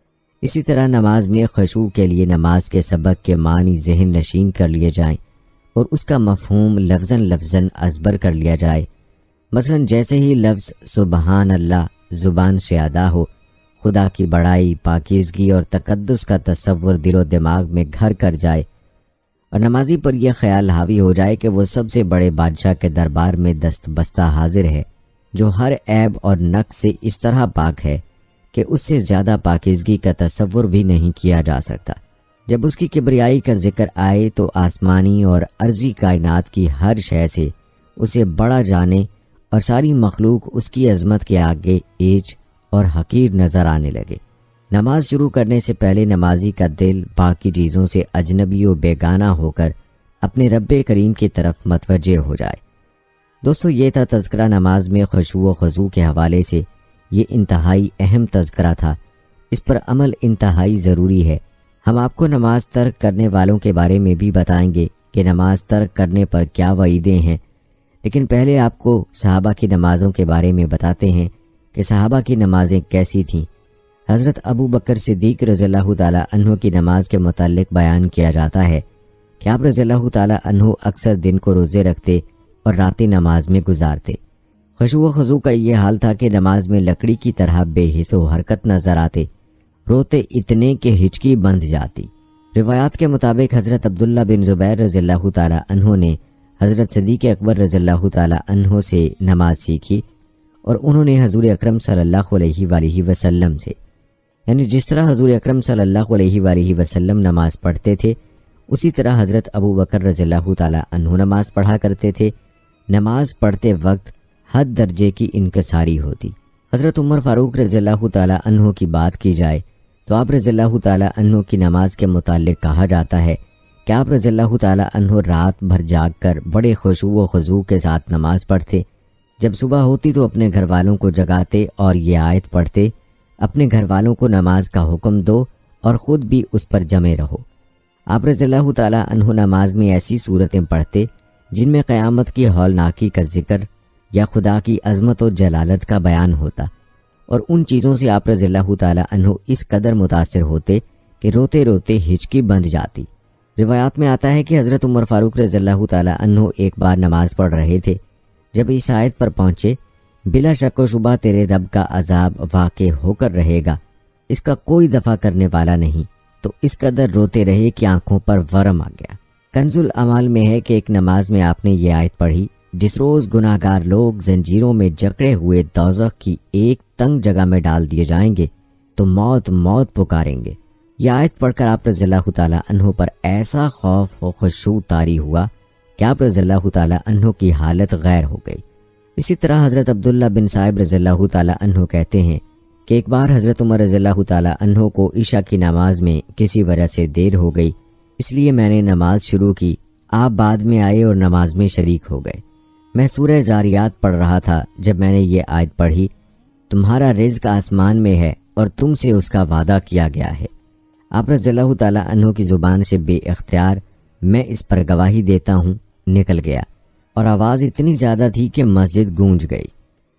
اسی طرح نماز میں خشوع کے لیے نماز کے سبق کے معنی ذہن نشین کر لیے جائیں اور اس کا مفہوم لفظاً لفظاً ازبر کر لیا جائے۔ مثلا جیسے ہی لفظ سبحان اللہ زبان سے ادا ہو، خدا کی بڑائی، پاکیزگی اور تقدس کا تصور دل و دماغ میں گھر کر جائے اور نمازی پر یہ خیال حاوی ہو جائے کہ وہ سب سے بڑے بادشاہ کے دربار میں دست بستہ حاضر ہے، جو ہر عیب اور نقص سے اس طرح پاک ہے کہ اس سے زیادہ پاکیزگی کا تصور بھی نہیں کیا جا سکتا۔ جب اس کی کبریائی کا ذکر آئے تو آسمانی اور ارضی کائنات کی ہر شے سے اسے بڑا جانے اور ساری مخلوق اس کی عظمت کے آگے ایج اور حقیر نظر آنے لگے۔ نماز شروع کرنے سے پہلے نمازی کا دل باقی چیزوں سے اجنبی و بیگانہ ہو کر اپنے رب کریم کی طرف متوجہ ہو جائے۔ دوستو، یہ تھا تذکرہ نماز میں خشوع و خضوع کے حوالے سے۔ یہ انتہائی اہم تذکرہ تھا، اس پر عمل انتہائی ضروری ہے۔ ہم آپ کو نماز ترک کرنے والوں کے بارے میں بھی بتائیں گے کہ نماز ترک کرنے پر کیا وعیدیں ہیں، لیکن پہلے آپ کو صحابہ کی نمازوں کے بارے میں بتاتے ہیں کہ صحابہ کی نمازیں کیسی تھیں۔ حضرت ابو بکر صدیق رضی اللہ تعالیٰ عنہ کی نماز کے متعلق بیان کیا جاتا ہے کہ آپ رضی اللہ تعالیٰ عنہ اکثر دن کو روزے رکھتے اور راتیں نماز میں گزارتے۔ خشوع و خضوع کا یہ حال تھا کہ نماز میں لکڑی کی طرح بے حس و حرکت نظر آتے، روتے اتنے کہ ہچکی بندھ جاتی۔ روایات کے مطابق حضرت عبداللہ بن زبیر رضی اللہ تعالیٰ عنہ نے حضرت صدیق اکبر رضی اللہ تعالیٰ عنہ سے نماز سیکھی اور انہوں نے حضور اکرم صلی اللہ علیہ وآلہ وسلم سے، یعنی جس طرح حضور اکرم صلی اللہ علیہ وآلہ وسلم نماز پڑھتے تھے اسی طرح حضرت ابو بکر رضی اللہ تعالیٰ عنہ نماز پڑھا کرتے تھے۔ نماز پڑھتے وقت حد درجے کی انکساری ہوتی۔ حضرت عمر فاروق رضی اللہ تعالیٰ عنہ کی بات کی جائے تو آپ رضی اللہ تعالیٰ عنہ کی نماز کے متعلق کہا جاتا ہے کہ آپ رضی اللہ تعالیٰ عنہ رات بھر جاگ کر بڑے خشوع و خضوع کے ساتھ نماز پڑھتے، جب صبح ہوتی تو اپنے گھر والوں کو جگاتے اور یہ آیت پڑھتے، اپنے گھر والوں کو نماز کا حکم دو اور خود بھی اس پر جمے رہو۔ آپ رضی اللہ تعالیٰ عنہ نماز میں ایسی صورتیں پڑھتے جن میں قیامت کی ہولناکی کا ذکر یا خدا کی عظمت و جلالت کا بیان ہوتا، اور ان چیزوں سے آپ رضی اللہ تعالیٰ عنہ اس قدر متاثر ہوتے کہ روتے روتے ہچکی بندھ جاتی۔ روایات میں آتا ہے کہ حضرت عمر فاروق رضی اللہ تعالیٰ عنہ ایک بار نماز پڑھ رہے تھے، جب اس آیت پر پہنچے، بلا شک و شبہ تیرے رب کا عذاب واقع ہو کر رہے گا، اس کا کوئی دفع کرنے والا نہیں، تو اس قدر روتے رہے کہ آنکھوں پر ورم آ گیا۔ کنز الاعمال میں ہے کہ ایک نماز میں آپ نے یہ آیت پڑھی، جس روز گناہگار لوگ زنجیروں میں جکڑے ہوئے دوزخ کی ایک تنگ جگہ میں ڈال دیے جائیں گے تو موت موت پکاریں گے۔ یہ آیت پڑھ کر آپ رضی اللہ تعالیٰ عنہ پر ایسا خوف و خشوع طاری ہوا کہ آپ رضی اللہ تعالیٰ عنہ کی حالت غیر ہو گئی۔ اسی طرح حضرت عبداللہ بن صائب رضی اللہ تعالیٰ عنہ کہتے ہیں کہ ایک بار حضرت عمر رضی اللہ تعالیٰ عنہ کو عشاء کی نماز میں کسی وجہ سے دیر ہو گئی، اس لیے میں نے نماز شروع کی، آپ بعد میں آئے اور نماز میں شریک ہو گئے۔ میں سورہ زاریات پڑھ رہا تھا جب میں نے یہ آیت پڑھی، تمہارا رزق آسمان میں ہے اور تم سے اس کا وعدہ کیا گیا ہے۔ آپ رضی اللہ تعالیٰ عنہ کی زبان سے بے اختیار میں اس پر گواہی دیتا ہوں نکل گیا، اور آواز اتنی زیادہ تھی کہ مسجد گونج گئی۔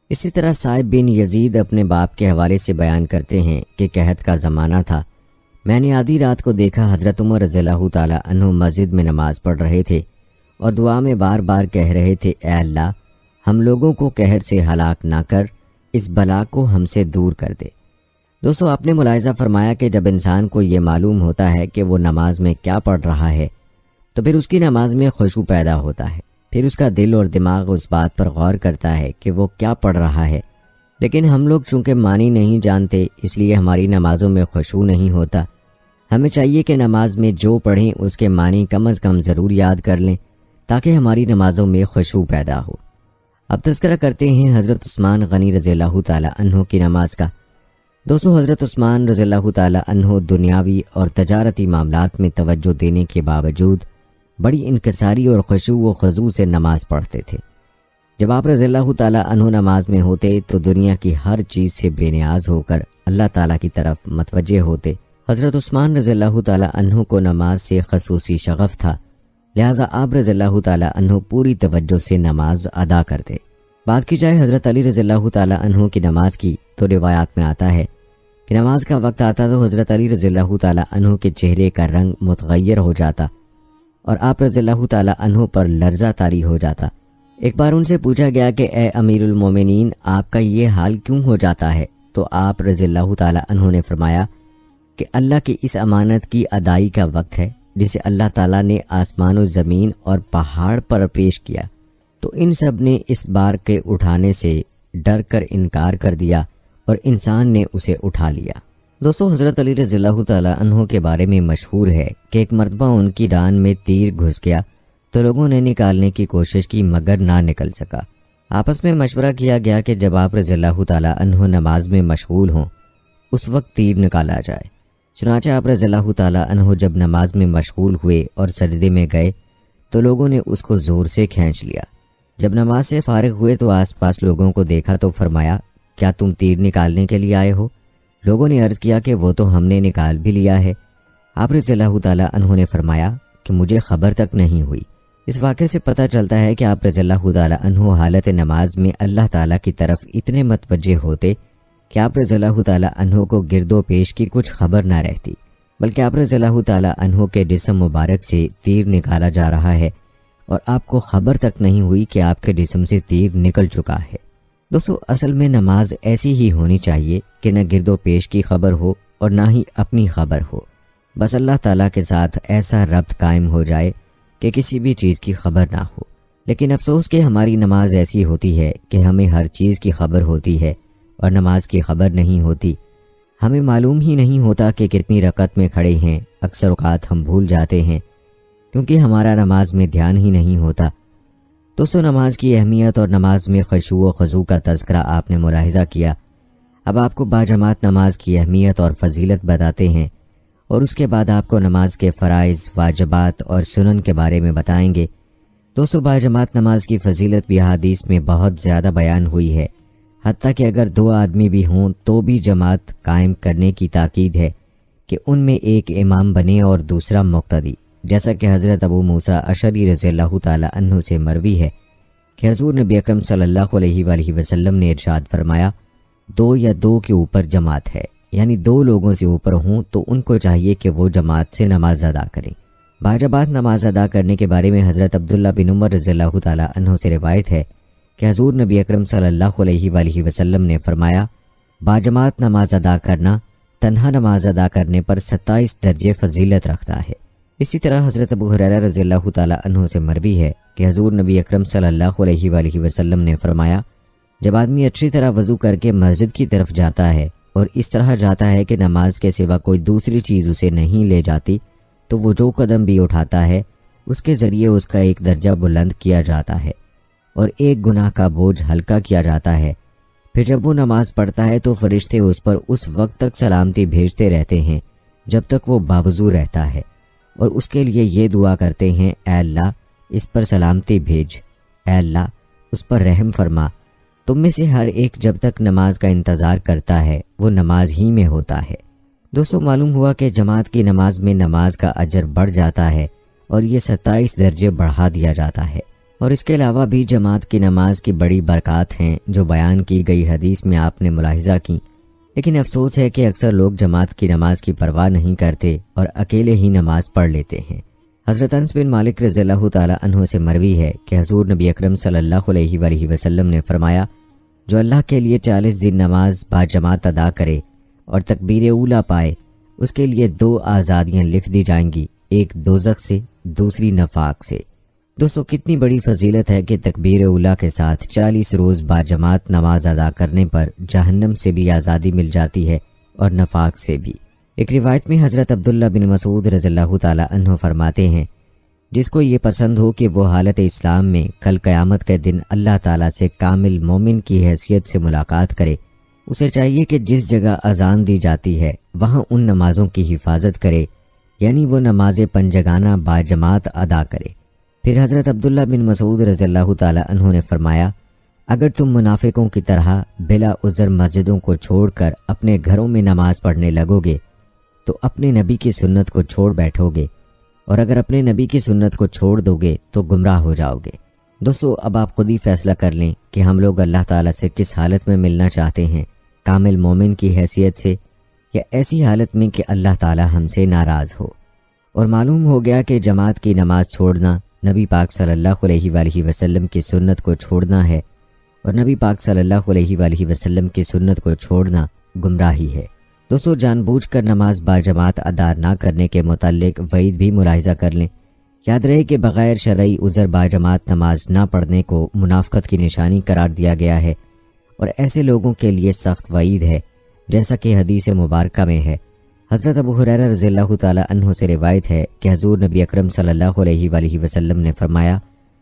اسی طرح صائب بن یزید اپنے باپ کے حوالے سے بیان کرتے ہیں کہ قحط کا زمانہ تھا، میں نے آدھی رات کو دیکھا حضرت عمر رضی اللہ تعالی عنہ مسجد میں نماز پڑھ رہے تھے اور دعا میں بار بار کہہ رہے تھے، اے اللہ ہم لوگوں کو قہر سے ہلاک نہ کر، اس بلا کو ہم سے دور کر دے۔ دوستو آپ نے ملاحظہ فرمایا کہ جب انسان کو یہ معلوم ہوتا ہے کہ وہ نماز میں کیا پڑھ رہا ہے تو پھر اس کی نماز میں خشوع پیدا ہوتا ہے، پھر اس کا دل اور دماغ اس بات پر غور کرتا ہے کہ وہ کیا پڑھ رہا ہے۔ لیکن ہم لوگ چونکہ معنی نہیں جانتے اس لیے ہماری نمازوں میں خشوع نہیں ہوتا۔ ہمیں چاہیے کہ نماز میں جو پڑھیں اس کے معنی کم از کم ضرور یاد کر لیں تاکہ ہماری نمازوں میں خشوع پیدا ہو۔ اب تذکرہ کرتے ہیں حضرت عثمان غنی رضی اللہ تعالی عنہ کی نماز کا۔ دوستو حضرت عثمان رضی اللہ تعالی عنہ دنیاوی اور تجارتی معاملات میں توجہ دینے کے باوجود بڑی انکساری اور خشوع و خضوع سے نماز پڑھتے تھے۔ جب آپ رضی اللہ تعالی عنہ نماز میں ہوتے تو دنیا کی ہر چیز سے بے نیاز ہو کر اللہ تعالیٰ کی طرف متوجہ ہوتے۔ حضرت عثمان رضی اللہ تعالی عنہ کو نماز سے خصوصی شغف تھا، لہٰذا آپ رضی اللہ تعالی عنہ پوری توجہ سے نماز ادا کرتے۔ بات کی جائے حضرت علی رضی اللہ تعالی عنہ کی نماز کی تو روایات میں آتا ہے کہ نماز کا وقت آتا تو حضرت علی رضی اللہ تعالی عنہ کے چہرے کا رنگ متغیر ہو جاتا اور آپ رضی اللہ تعالی عنہ پر لرزہ طاری ہو جاتا۔ ایک بار ان سے پوچھا گیا کہ اے امیر المومنین آپ کا یہ حال کیوں ہو جاتا ہے؟ تو آپ رضی اللہ تعالی عنہ نے فرمایا کہ اللہ کی اس امانت کی ادائی کا وقت ہے جسے اللہ تعالیٰ نے آسمان و زمین اور پہاڑ پر پیش کیا، تو ان سب نے اس بار کے اٹھانے سے ڈر کر انکار کر دیا اور انسان نے اسے اٹھا لیا۔ دوستو حضرت علی رضی اللہ تعالیٰ عنہ کے بارے میں مشہور ہے کہ ایک مرتبہ ان کی ران میں تیر گھس گیا تو لوگوں نے نکالنے کی کوشش کی مگر نہ نکل سکا۔ آپس میں مشورہ کیا گیا کہ جب آپ رضی اللہ تعالیٰ عنہ نماز میں مشغول ہوں اس وقت تیر نکالا جائے۔ چنانچہ آپ رضی اللہ تعالیٰ عنہ جب نماز میں مشغول ہوئے اور سجدے میں گئے تو لوگوں نے اس کو زور سے کھینچ لیا۔ جب نماز سے فارغ ہوئے تو آس پاس لوگوں کو دیکھا تو فرمایا، کیا تم تیر نکالنے کے لیے آئے ہو؟ لوگوں نے عرض کیا کہ وہ تو ہم نے نکال بھی لیا ہے۔ آپ رضی اللہ تعالیٰ عنہ نے فرمایا کہ مجھے خبر تک نہیں ہوئی۔ اس واقعے سے پتہ چلتا ہے کہ آپ رضی اللہ تعالیٰ عنہ حالت نماز میں اللہ تعالیٰ کی طرف اتنے متوجہ ہوتے کہ آپ رضی اللہ تعالیٰ عنہ کو گرد و پیش کی کچھ خبر نہ رہتی، بلکہ آپ رضی اللہ تعالیٰ عنہ کے جسم مبارک سے تیر نکالا جا رہا ہے اور آپ کو خبر تک نہیں ہوئی کہ آپ کے جسم سے تیر نکل چکا ہے۔ دوستو اصل میں نماز ایسی ہی ہونی چاہیے کہ نہ گرد و پیش کی خبر ہو اور نہ ہی اپنی خبر ہو، بس اللہ تعالیٰ کے ساتھ ایسا ربط قائم ہو جائے کہ کسی بھی چیز کی خبر نہ ہو۔ لیکن افسوس کہ ہماری نماز ایسی ہوتی ہے کہ ہمیں ہر چیز کی خبر ہوتی ہے اور نماز کی خبر نہیں ہوتی۔ ہمیں معلوم ہی نہیں ہوتا کہ کتنی رکعت میں کھڑے ہیں، اکثر اوقات ہم بھول جاتے ہیں کیونکہ ہمارا نماز میں دھیان ہی نہیں ہوتا۔ دوستو نماز کی اہمیت اور نماز میں خشوع و خضوع کا تذکرہ آپ نے ملاحظہ کیا۔ اب آپ کو باجماعت نماز کی اہمیت اور فضیلت بتاتے ہیں اور اس کے بعد آپ کو نماز کے فرائض، واجبات اور سنن کے بارے میں بتائیں گے۔ دوستو باجماعت نماز کی فضیلت بھی احادیث میں بہت زیادہ بیان ہوئی ہے، حتیٰ کہ اگر دو آدمی بھی ہوں تو بھی جماعت قائم کرنے کی تاکید ہے کہ ان میں ایک امام بنے اور دوسرا مقتدی، جیسا کہ حضرت ابو موسیٰ اشعری رضی اللہ تعالی عنہ سے مروی ہے کہ حضور نبی اکرم صلی اللہ علیہ وآلہ وسلم نے ارشاد فرمایا، دو یا دو کے اوپر جماعت ہے، یعنی دو لوگوں سے اوپر ہوں تو ان کو چاہیے کہ وہ جماعت سے نماز ادا کریں۔ باجماعت نماز ادا کرنے کے بارے میں حضرت عبداللہ بن عمر رضی اللہ تعالی عنہ سے روایت ہے کہ حضور نبی اکرم صلی اللہ علیہ وآلہ وسلم نے فرمایا، باجماعت نماز ادا کرنا تنہا نماز ادا کرنے پر ستائیس درجے فضیلت رکھتا ہے۔ اسی طرح حضرت ابو ہریرہ رضی اللہ تعالی عنہ سے مروی ہے کہ حضور نبی اکرم صلی اللہ علیہ وآلہ وسلم نے فرمایا، جب آدمی اچھی طرح وضو کر کے مسجد کی طرف جاتا ہے اور اس طرح جاتا ہے کہ نماز کے سوا کوئی دوسری چیز اسے نہیں لے جاتی، تو وہ جو قدم بھی اٹھاتا ہے اس کے ذریعے اس کا ایک درجہ بلند کیا جاتا ہے اور ایک گناہ کا بوجھ ہلکا کیا جاتا ہے۔ پھر جب وہ نماز پڑھتا ہے تو فرشتے اس پر اس وقت تک سلامتی بھیجتے رہتے ہیں جب تک وہ باوضو رہتا ہے، اور اس کے لیے یہ دعا کرتے ہیں، اے اللہ اس پر سلامتی بھیج، اے اللہ اس پر رحم فرما۔ تم میں سے ہر ایک جب تک نماز کا انتظار کرتا ہے وہ نماز ہی میں ہوتا ہے۔ دوستو معلوم ہوا کہ جماعت کی نماز میں نماز کا اجر بڑھ جاتا ہے اور یہ ستائیس درجے بڑھا دیا جاتا ہے۔ اور اس کے علاوہ بھی جماعت کی نماز کی بڑی برکات ہیں جو بیان کی گئی حدیث میں آپ نے ملاحظہ کی، لیکن افسوس ہے کہ اکثر لوگ جماعت کی نماز کی پرواہ نہیں کرتے اور اکیلے ہی نماز پڑھ لیتے ہیں۔ حضرت انس بن مالک رضی اللہ تعالی عنہ سے مروی ہے کہ حضور نبی اکرم صلی اللہ علیہ وآلہ وسلم نے فرمایا، جو اللہ کے لیے چالیس دن نماز با جماعت ادا کرے اور تکبیر اولیٰ پائے، اس کے لیے دو آزادیاں لکھ دی جائیں گی، ایک دوزخ سے، دوسری نفاق سے۔ دوستو کتنی بڑی فضیلت ہے کہ تکبیر اولیٰ کے ساتھ چالیس روز با جماعت نماز ادا کرنے پر جہنم سے بھی آزادی مل جاتی ہے اور نفاق سے بھی۔ ایک روایت میں حضرت عبداللہ بن مسعود رضی اللہ تعالی عنہ فرماتے ہیں، جس کو یہ پسند ہو کہ وہ حالت اسلام میں کل قیامت کے دن اللہ تعالیٰ سے کامل مومن کی حیثیت سے ملاقات کرے، اسے چاہیے کہ جس جگہ اذان دی جاتی ہے وہاں ان نمازوں کی حفاظت کرے، یعنی وہ نماز پنجگانہ با جماعت ادا کرے۔ پھر حضرت عبداللہ بن مسعود رضی اللہ تعالی عنہ نے فرمایا، اگر تم منافقوں کی طرح بلا عذر مسجدوں کو چھوڑ کر اپنے گھروں میں نماز پڑھنے لگو گے تو اپنے نبی کی سنت کو چھوڑ بیٹھو گے، اور اگر اپنے نبی کی سنت کو چھوڑ دو گے تو گمراہ ہو جاؤ گے۔ دوستو اب آپ خود ہی فیصلہ کر لیں کہ ہم لوگ اللہ تعالیٰ سے کس حالت میں ملنا چاہتے ہیں، کامل مومن کی حیثیت سے یا ایسی حالت میں کہ اللہ تعالیٰ ہم سے ناراض ہو۔ اور معلوم ہو گیا کہ جماعت کی نماز چھوڑنا نبی پاک صلی اللہ علیہ وآلہ وسلم کی سنت کو چھوڑنا ہے، اور نبی پاک صلی اللہ علیہ وآلہ وسلم کی سنت کو چھوڑنا گمراہی ہے۔ دوستو جان بوجھ کر نماز با جماعت ادا نہ کرنے کے متعلق وعید بھی ملاحظہ کر لیں۔ یاد رہے کہ بغیر شرعی عذر با جماعت نماز نہ پڑھنے کو منافقت کی نشانی قرار دیا گیا ہے، اور ایسے لوگوں کے لیے سخت وعید ہے، جیسا کہ حدیث مبارکہ میں ہے۔ حضرت ابو ہریرہ رضی اللہ تعالی عنہ سے روایت ہے کہ حضور نبی اکرم صلی اللہ علیہ وآلہ وسلم نے فرمایا،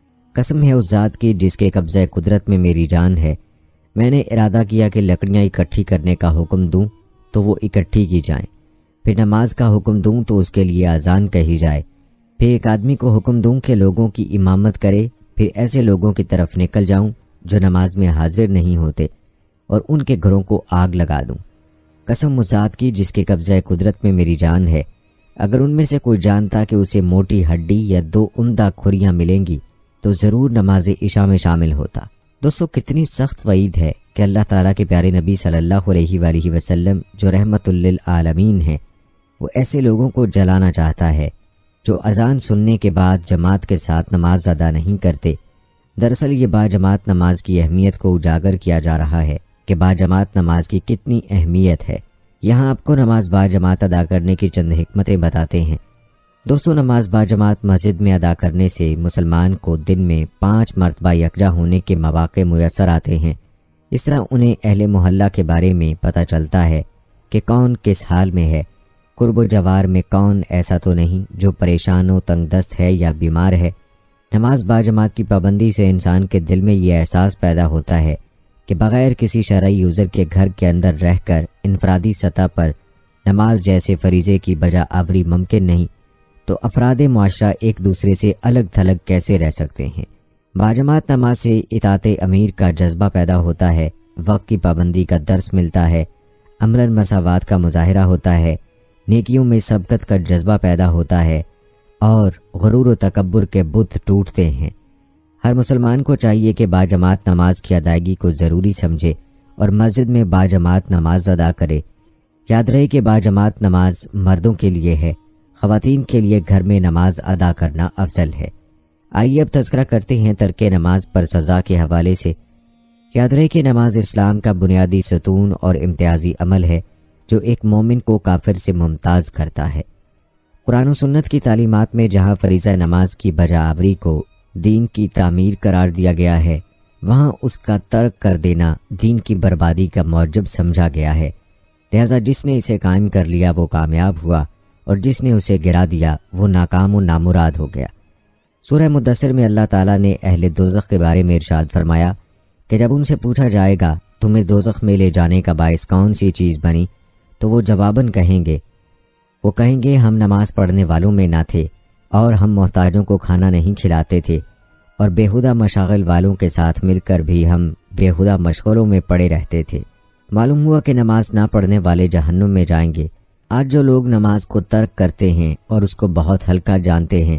قسم ہے اس ذات کی جس کے قبضہ قدرت میں میری جان ہے، میں نے ارادہ کیا کہ لکڑیاں اکٹھی کرنے کا حکم دوں تو وہ اکٹھی کی جائیں، پھر نماز کا حکم دوں تو اس کے لیے اذان کہی جائے، پھر ایک آدمی کو حکم دوں کہ لوگوں کی امامت کرے، پھر ایسے لوگوں کی طرف نکل جاؤں جو نماز میں حاضر نہیں ہوتے اور ان کے گھروں کو آگ لگا دوں۔ قسم اس ذات کی جس کے قبضہ قدرت میں میری جان ہے، اگر ان میں سے کوئی جانتا کہ اسے موٹی ہڈی یا دو عمدہ کھریاں ملیں گی تو ضرور نماز عشاء میں شامل ہوتا۔ دوستو کتنی سخت وعید ہے کہ اللہ تعالیٰ کے پیارے نبی صلی اللہ علیہ وآلہ وسلم جو رحمت للعالمین ہیں، وہ ایسے لوگوں کو جلانا چاہتا ہے جو اذان سننے کے بعد جماعت کے ساتھ نماز ادا نہیں کرتے۔ دراصل یہ با جماعت نماز کی اہمیت کو اجاگر کیا جا رہا ہے کہ با جماعت نماز کی کتنی اہمیت ہے۔ یہاں آپ کو نماز با جماعت ادا کرنے کی چند حکمتیں بتاتے ہیں۔ دوستو نماز با جماعت مسجد میں ادا کرنے سے مسلمان کو دن میں پانچ مرتبہ یکجا ہونے کے مواقع میسر آتے ہیں۔ اس طرح انہیں اہل محلہ کے بارے میں پتہ چلتا ہے کہ کون کس حال میں ہے، قرب و جوار میں کون ایسا تو نہیں جو پریشان و تنگ دست ہے یا بیمار ہے۔ نماز با جماعت کی پابندی سے انسان کے دل میں یہ احساس پیدا ہوتا ہے کہ بغیر کسی شرعی عذر کے گھر کے اندر رہ کر انفرادی سطح پر نماز جیسے فریضے کی بجا آوری ممکن نہیں، تو افراد معاشرہ ایک دوسرے سے الگ تھلگ کیسے رہ سکتے ہیں۔ با جماعت نماز سے اطاعت امیر کا جذبہ پیدا ہوتا ہے، وقت کی پابندی کا درس ملتا ہے، امر مساوات کا مظاہرہ ہوتا ہے، نیکیوں میں سبقت کا جذبہ پیدا ہوتا ہے، اور غرور و تکبر کے بت ٹوٹتے ہیں۔ ہر مسلمان کو چاہیے کہ با جماعت نماز کی ادائیگی کو ضروری سمجھے اور مسجد میں با جماعت نماز ادا کرے۔ یاد رہے کہ با جماعت نماز مردوں کے لیے ہے، خواتین کے لیے گھر میں نماز ادا کرنا افضل ہے۔ آئیے اب تذکرہ کرتے ہیں ترک نماز پر سزا کے حوالے سے۔ یاد رہے کہ نماز اسلام کا بنیادی ستون اور امتیازی عمل ہے جو ایک مومن کو کافر سے ممتاز کرتا ہے۔ قرآن و سنت کی تعلیمات میں جہاں فریضہ نماز کی بجا آوری کو دین کی تعمیر قرار دیا گیا ہے، وہاں اس کا ترک کر دینا دین کی بربادی کا موجب سمجھا گیا ہے۔ لہذا جس نے اسے قائم کر لیا وہ کامیاب ہوا، اور جس نے اسے گرا دیا وہ ناکام و نامراد ہو گیا۔ سورہ مدثر میں اللہ تعالیٰ نے اہل دوزخ کے بارے میں ارشاد فرمایا کہ جب ان سے پوچھا جائے گا تمہیں دوزخ میں لے جانے کا باعث کون سی چیز بنی، تو وہ جواباً کہیں گے وہ کہیں گے ہم نماز پڑھنے والوں میں نہ تھے، اور ہم محتاجوں کو کھانا نہیں کھلاتے تھے، اور بیہودہ مشاغل والوں کے ساتھ مل کر بھی ہم بیہودہ مشغلوں میں پڑے رہتے تھے۔ معلوم ہوا کہ نماز نہ پڑھنے والے جہنم میں جائیں گے۔ آج جو لوگ نماز کو ترک کرتے ہیں اور اس کو بہت ہلکا جانتے ہیں،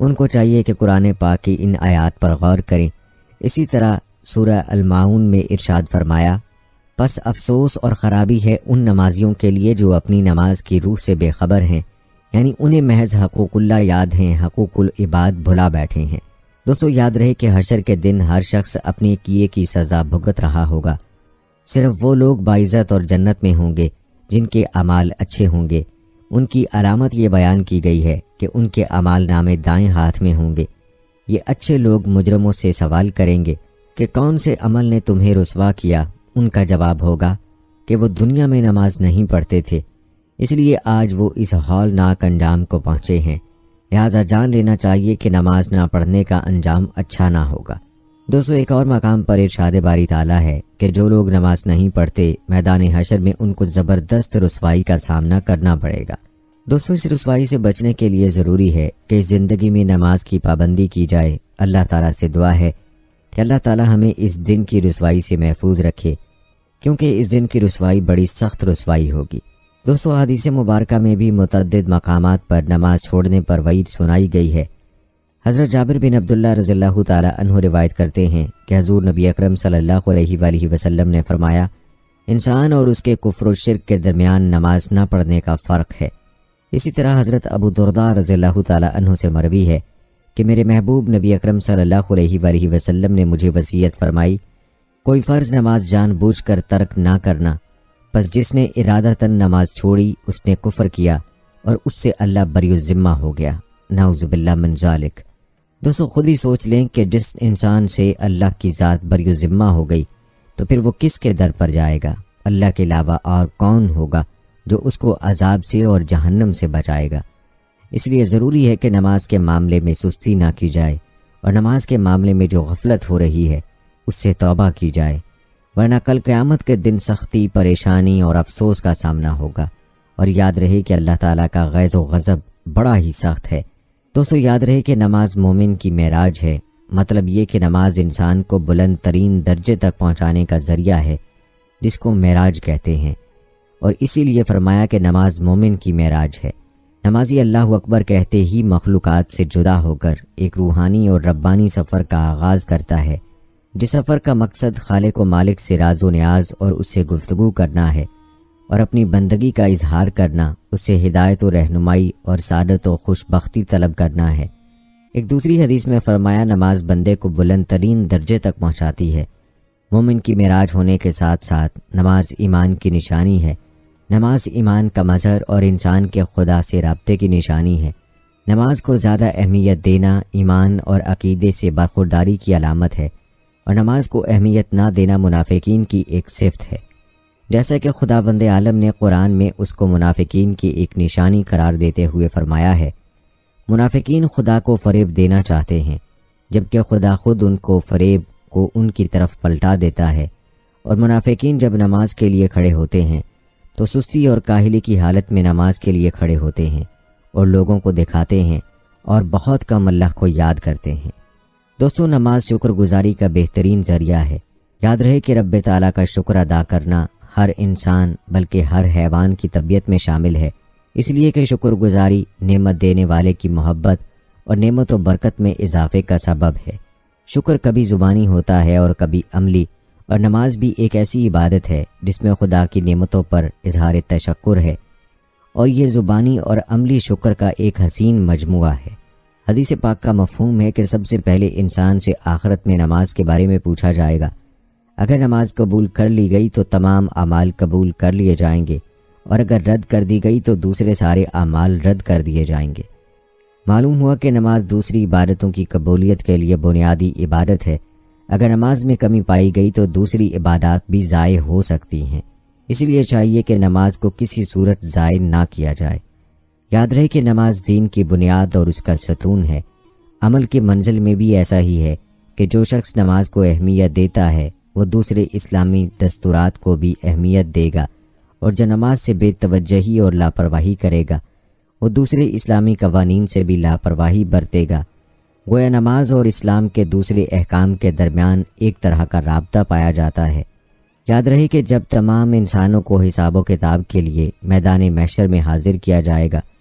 ان کو چاہیے کہ قرآن پاک کی ان آیات پر غور کریں۔ اسی طرح سورہ الماعون میں ارشاد فرمایا، پس افسوس اور خرابی ہے ان نمازیوں کے لیے جو اپنی نماز کی روح سے بے خبر ہیں، یعنی انہیں محض حقوق اللہ یاد ہیں، حقوق العباد بھلا بیٹھے ہیں۔ دوستو یاد رہے کہ حشر کے دن ہر شخص اپنے کیے کی سزا بھگت رہا ہوگا۔ صرف وہ لوگ باعزت اور جنت میں ہوں گے جن کے اعمال اچھے ہوں گے۔ ان کی علامت یہ بیان کی گئی ہے کہ ان کے اعمال نامے دائیں ہاتھ میں ہوں گے۔ یہ اچھے لوگ مجرموں سے سوال کریں گے کہ کون سے عمل نے تمہیں رسوا کیا؟ ان کا جواب ہوگا کہ وہ دنیا میں نماز نہیں پڑھتے تھے، اس لیے آج وہ اس ہولناک انجام کو پہنچے ہیں۔ لہٰذا جان لینا چاہیے کہ نماز نہ پڑھنے کا انجام اچھا نہ ہوگا۔ دوستو ایک اور مقام پر ارشاد باری تعالیٰ ہے کہ جو لوگ نماز نہیں پڑھتے میدان حشر میں ان کو زبردست رسوائی کا سامنا کرنا پڑے گا۔ دوستو اس رسوائی سے بچنے کے لیے ضروری ہے کہ اس زندگی میں نماز کی پابندی کی جائے۔ اللہ تعالیٰ سے دعا ہے کہ اللہ تعالیٰ ہمیں اس دن کی رسوائی سے محفوظ رکھے، کیونکہ اس دن کی رسوائی بڑی سخت رسوائی ہوگی۔ دوستو حدیث مبارکہ میں بھی متعدد مقامات پر نماز چھوڑنے پر وعید سنائی گئی ہے۔ حضرت جابر بن عبداللہ رضی اللہ تعالی عنہ روایت کرتے ہیں کہ حضور نبی اکرم صلی اللہ علیہ وآلہ وسلم نے فرمایا، انسان اور اس کے کفر و شرک کے درمیان نماز نہ پڑھنے کا فرق ہے۔ اسی طرح حضرت ابو درداء رضی اللہ تعالی عنہ سے مروی ہے کہ میرے محبوب نبی اکرم صلی اللہ علیہ وآلہ وسلم نے مجھے وصیت فرمائی، کوئی فرض نماز جان بوجھ کر ترک نہ کرنا، پس جس نے ارادتاً نماز چھوڑی اس نے کفر کیا اور اس سے اللہ بری الذمہ ہو گیا، نعوذ باللہ من ذالک۔ دوستو خود ہی سوچ لیں کہ جس انسان سے اللہ کی ذات بری الذمہ ہو گئی تو پھر وہ کس کے در پر جائے گا؟ اللہ کے علاوہ اور کون ہوگا جو اس کو عذاب سے اور جہنم سے بچائے گا؟ اس لیے ضروری ہے کہ نماز کے معاملے میں سستی نہ کی جائے، اور نماز کے معاملے میں جو غفلت ہو رہی ہے اس سے توبہ کی جائے، ورنہ کل قیامت کے دن سختی، پریشانی اور افسوس کا سامنا ہوگا۔ اور یاد رہے کہ اللہ تعالیٰ کا غیظ و غضب بڑا ہی سخت ہے۔ دوستو یاد رہے کہ نماز مومن کی معراج ہے، مطلب یہ کہ نماز انسان کو بلند ترین درجے تک پہنچانے کا ذریعہ ہے، جس کو معراج کہتے ہیں، اور اسی لیے فرمایا کہ نماز مومن کی معراج ہے۔ نمازی اللہ اکبر کہتے ہی مخلوقات سے جدا ہو کر ایک روحانی اور ربانی سفر کا آغاز کرتا ہے، جس سفر کا مقصد خالق و مالک سے راز و نیاز اور اس سے گفتگو کرنا ہے، اور اپنی بندگی کا اظہار کرنا، اس سے ہدایت و رہنمائی اور سعادت و خوشبختی طلب کرنا ہے۔ ایک دوسری حدیث میں فرمایا، نماز بندے کو بلند ترین درجے تک پہنچاتی ہے۔ مومن کی معراج ہونے کے ساتھ ساتھ نماز ایمان کی نشانی ہے۔ نماز ایمان کا مظہر اور انسان کے خدا سے رابطے کی نشانی ہے۔ نماز کو زیادہ اہمیت دینا ایمان اور عقیدے سے برخورداری کی علامت ہے، اور نماز کو اہمیت نہ دینا منافقین کی ایک صفت ہے، جیسا کہ خداوند عالم نے قرآن میں اس کو منافقین کی ایک نشانی قرار دیتے ہوئے فرمایا ہے، منافقین خدا کو فریب دینا چاہتے ہیں جبکہ خدا خود ان کو فریب کو ان کی طرف پلٹا دیتا ہے۔ اور منافقین جب نماز کے لیے کھڑے ہوتے ہیں تو سستی اور کاہلی کی حالت میں نماز کے لیے کھڑے ہوتے ہیں اور لوگوں کو دکھاتے ہیں اور بہت کم اللہ کو یاد کرتے ہیں۔ دوستو نماز شکر گزاری کا بہترین ذریعہ ہے۔ یاد رہے کہ رب تعالیٰ کا شکر ادا کرنا ہر انسان بلکہ ہر حیوان کی طبیعت میں شامل ہے، اس لیے کہ شکر گزاری نعمت دینے والے کی محبت اور نعمت و برکت میں اضافے کا سبب ہے۔ شکر کبھی زبانی ہوتا ہے اور کبھی عملی، اور نماز بھی ایک ایسی عبادت ہے جس میں خدا کی نعمتوں پر اظہار تشکر ہے، اور یہ زبانی اور عملی شکر کا ایک حسین مجموعہ ہے۔ حدیث پاک کا مفہوم ہے کہ سب سے پہلے انسان سے آخرت میں نماز کے بارے میں پوچھا جائے گا۔ اگر نماز قبول کر لی گئی تو تمام اعمال قبول کر لیے جائیں گے، اور اگر رد کر دی گئی تو دوسرے سارے اعمال رد کر دیے جائیں گے۔ معلوم ہوا کہ نماز دوسری عبادتوں کی قبولیت کے لیے بنیادی عبادت ہے۔ اگر نماز میں کمی پائی گئی تو دوسری عبادات بھی ضائع ہو سکتی ہیں، اس لیے چاہیے کہ نماز کو کسی صورت ضائع نہ کیا جائے۔ یاد رہے کہ نماز دین کی بنیاد اور اس کا ستون ہے۔ عمل کی منزل میں بھی ایسا ہی ہے کہ جو شخص نماز کو اہمیت دیتا ہے وہ دوسرے اسلامی دستورات کو بھی اہمیت دے گا، اور جو نماز سے بے توجہی اور لاپرواہی کرے گا وہ دوسرے اسلامی قوانین سے بھی لاپرواہی برتے گا۔ گویا نماز اور اسلام کے دوسرے احکام کے درمیان ایک طرح کا رابطہ پایا جاتا ہے۔ یاد رہے کہ جب تمام انسانوں کو حساب و کتاب کے لیے میدان محشر میں حاضر کیا جائے گا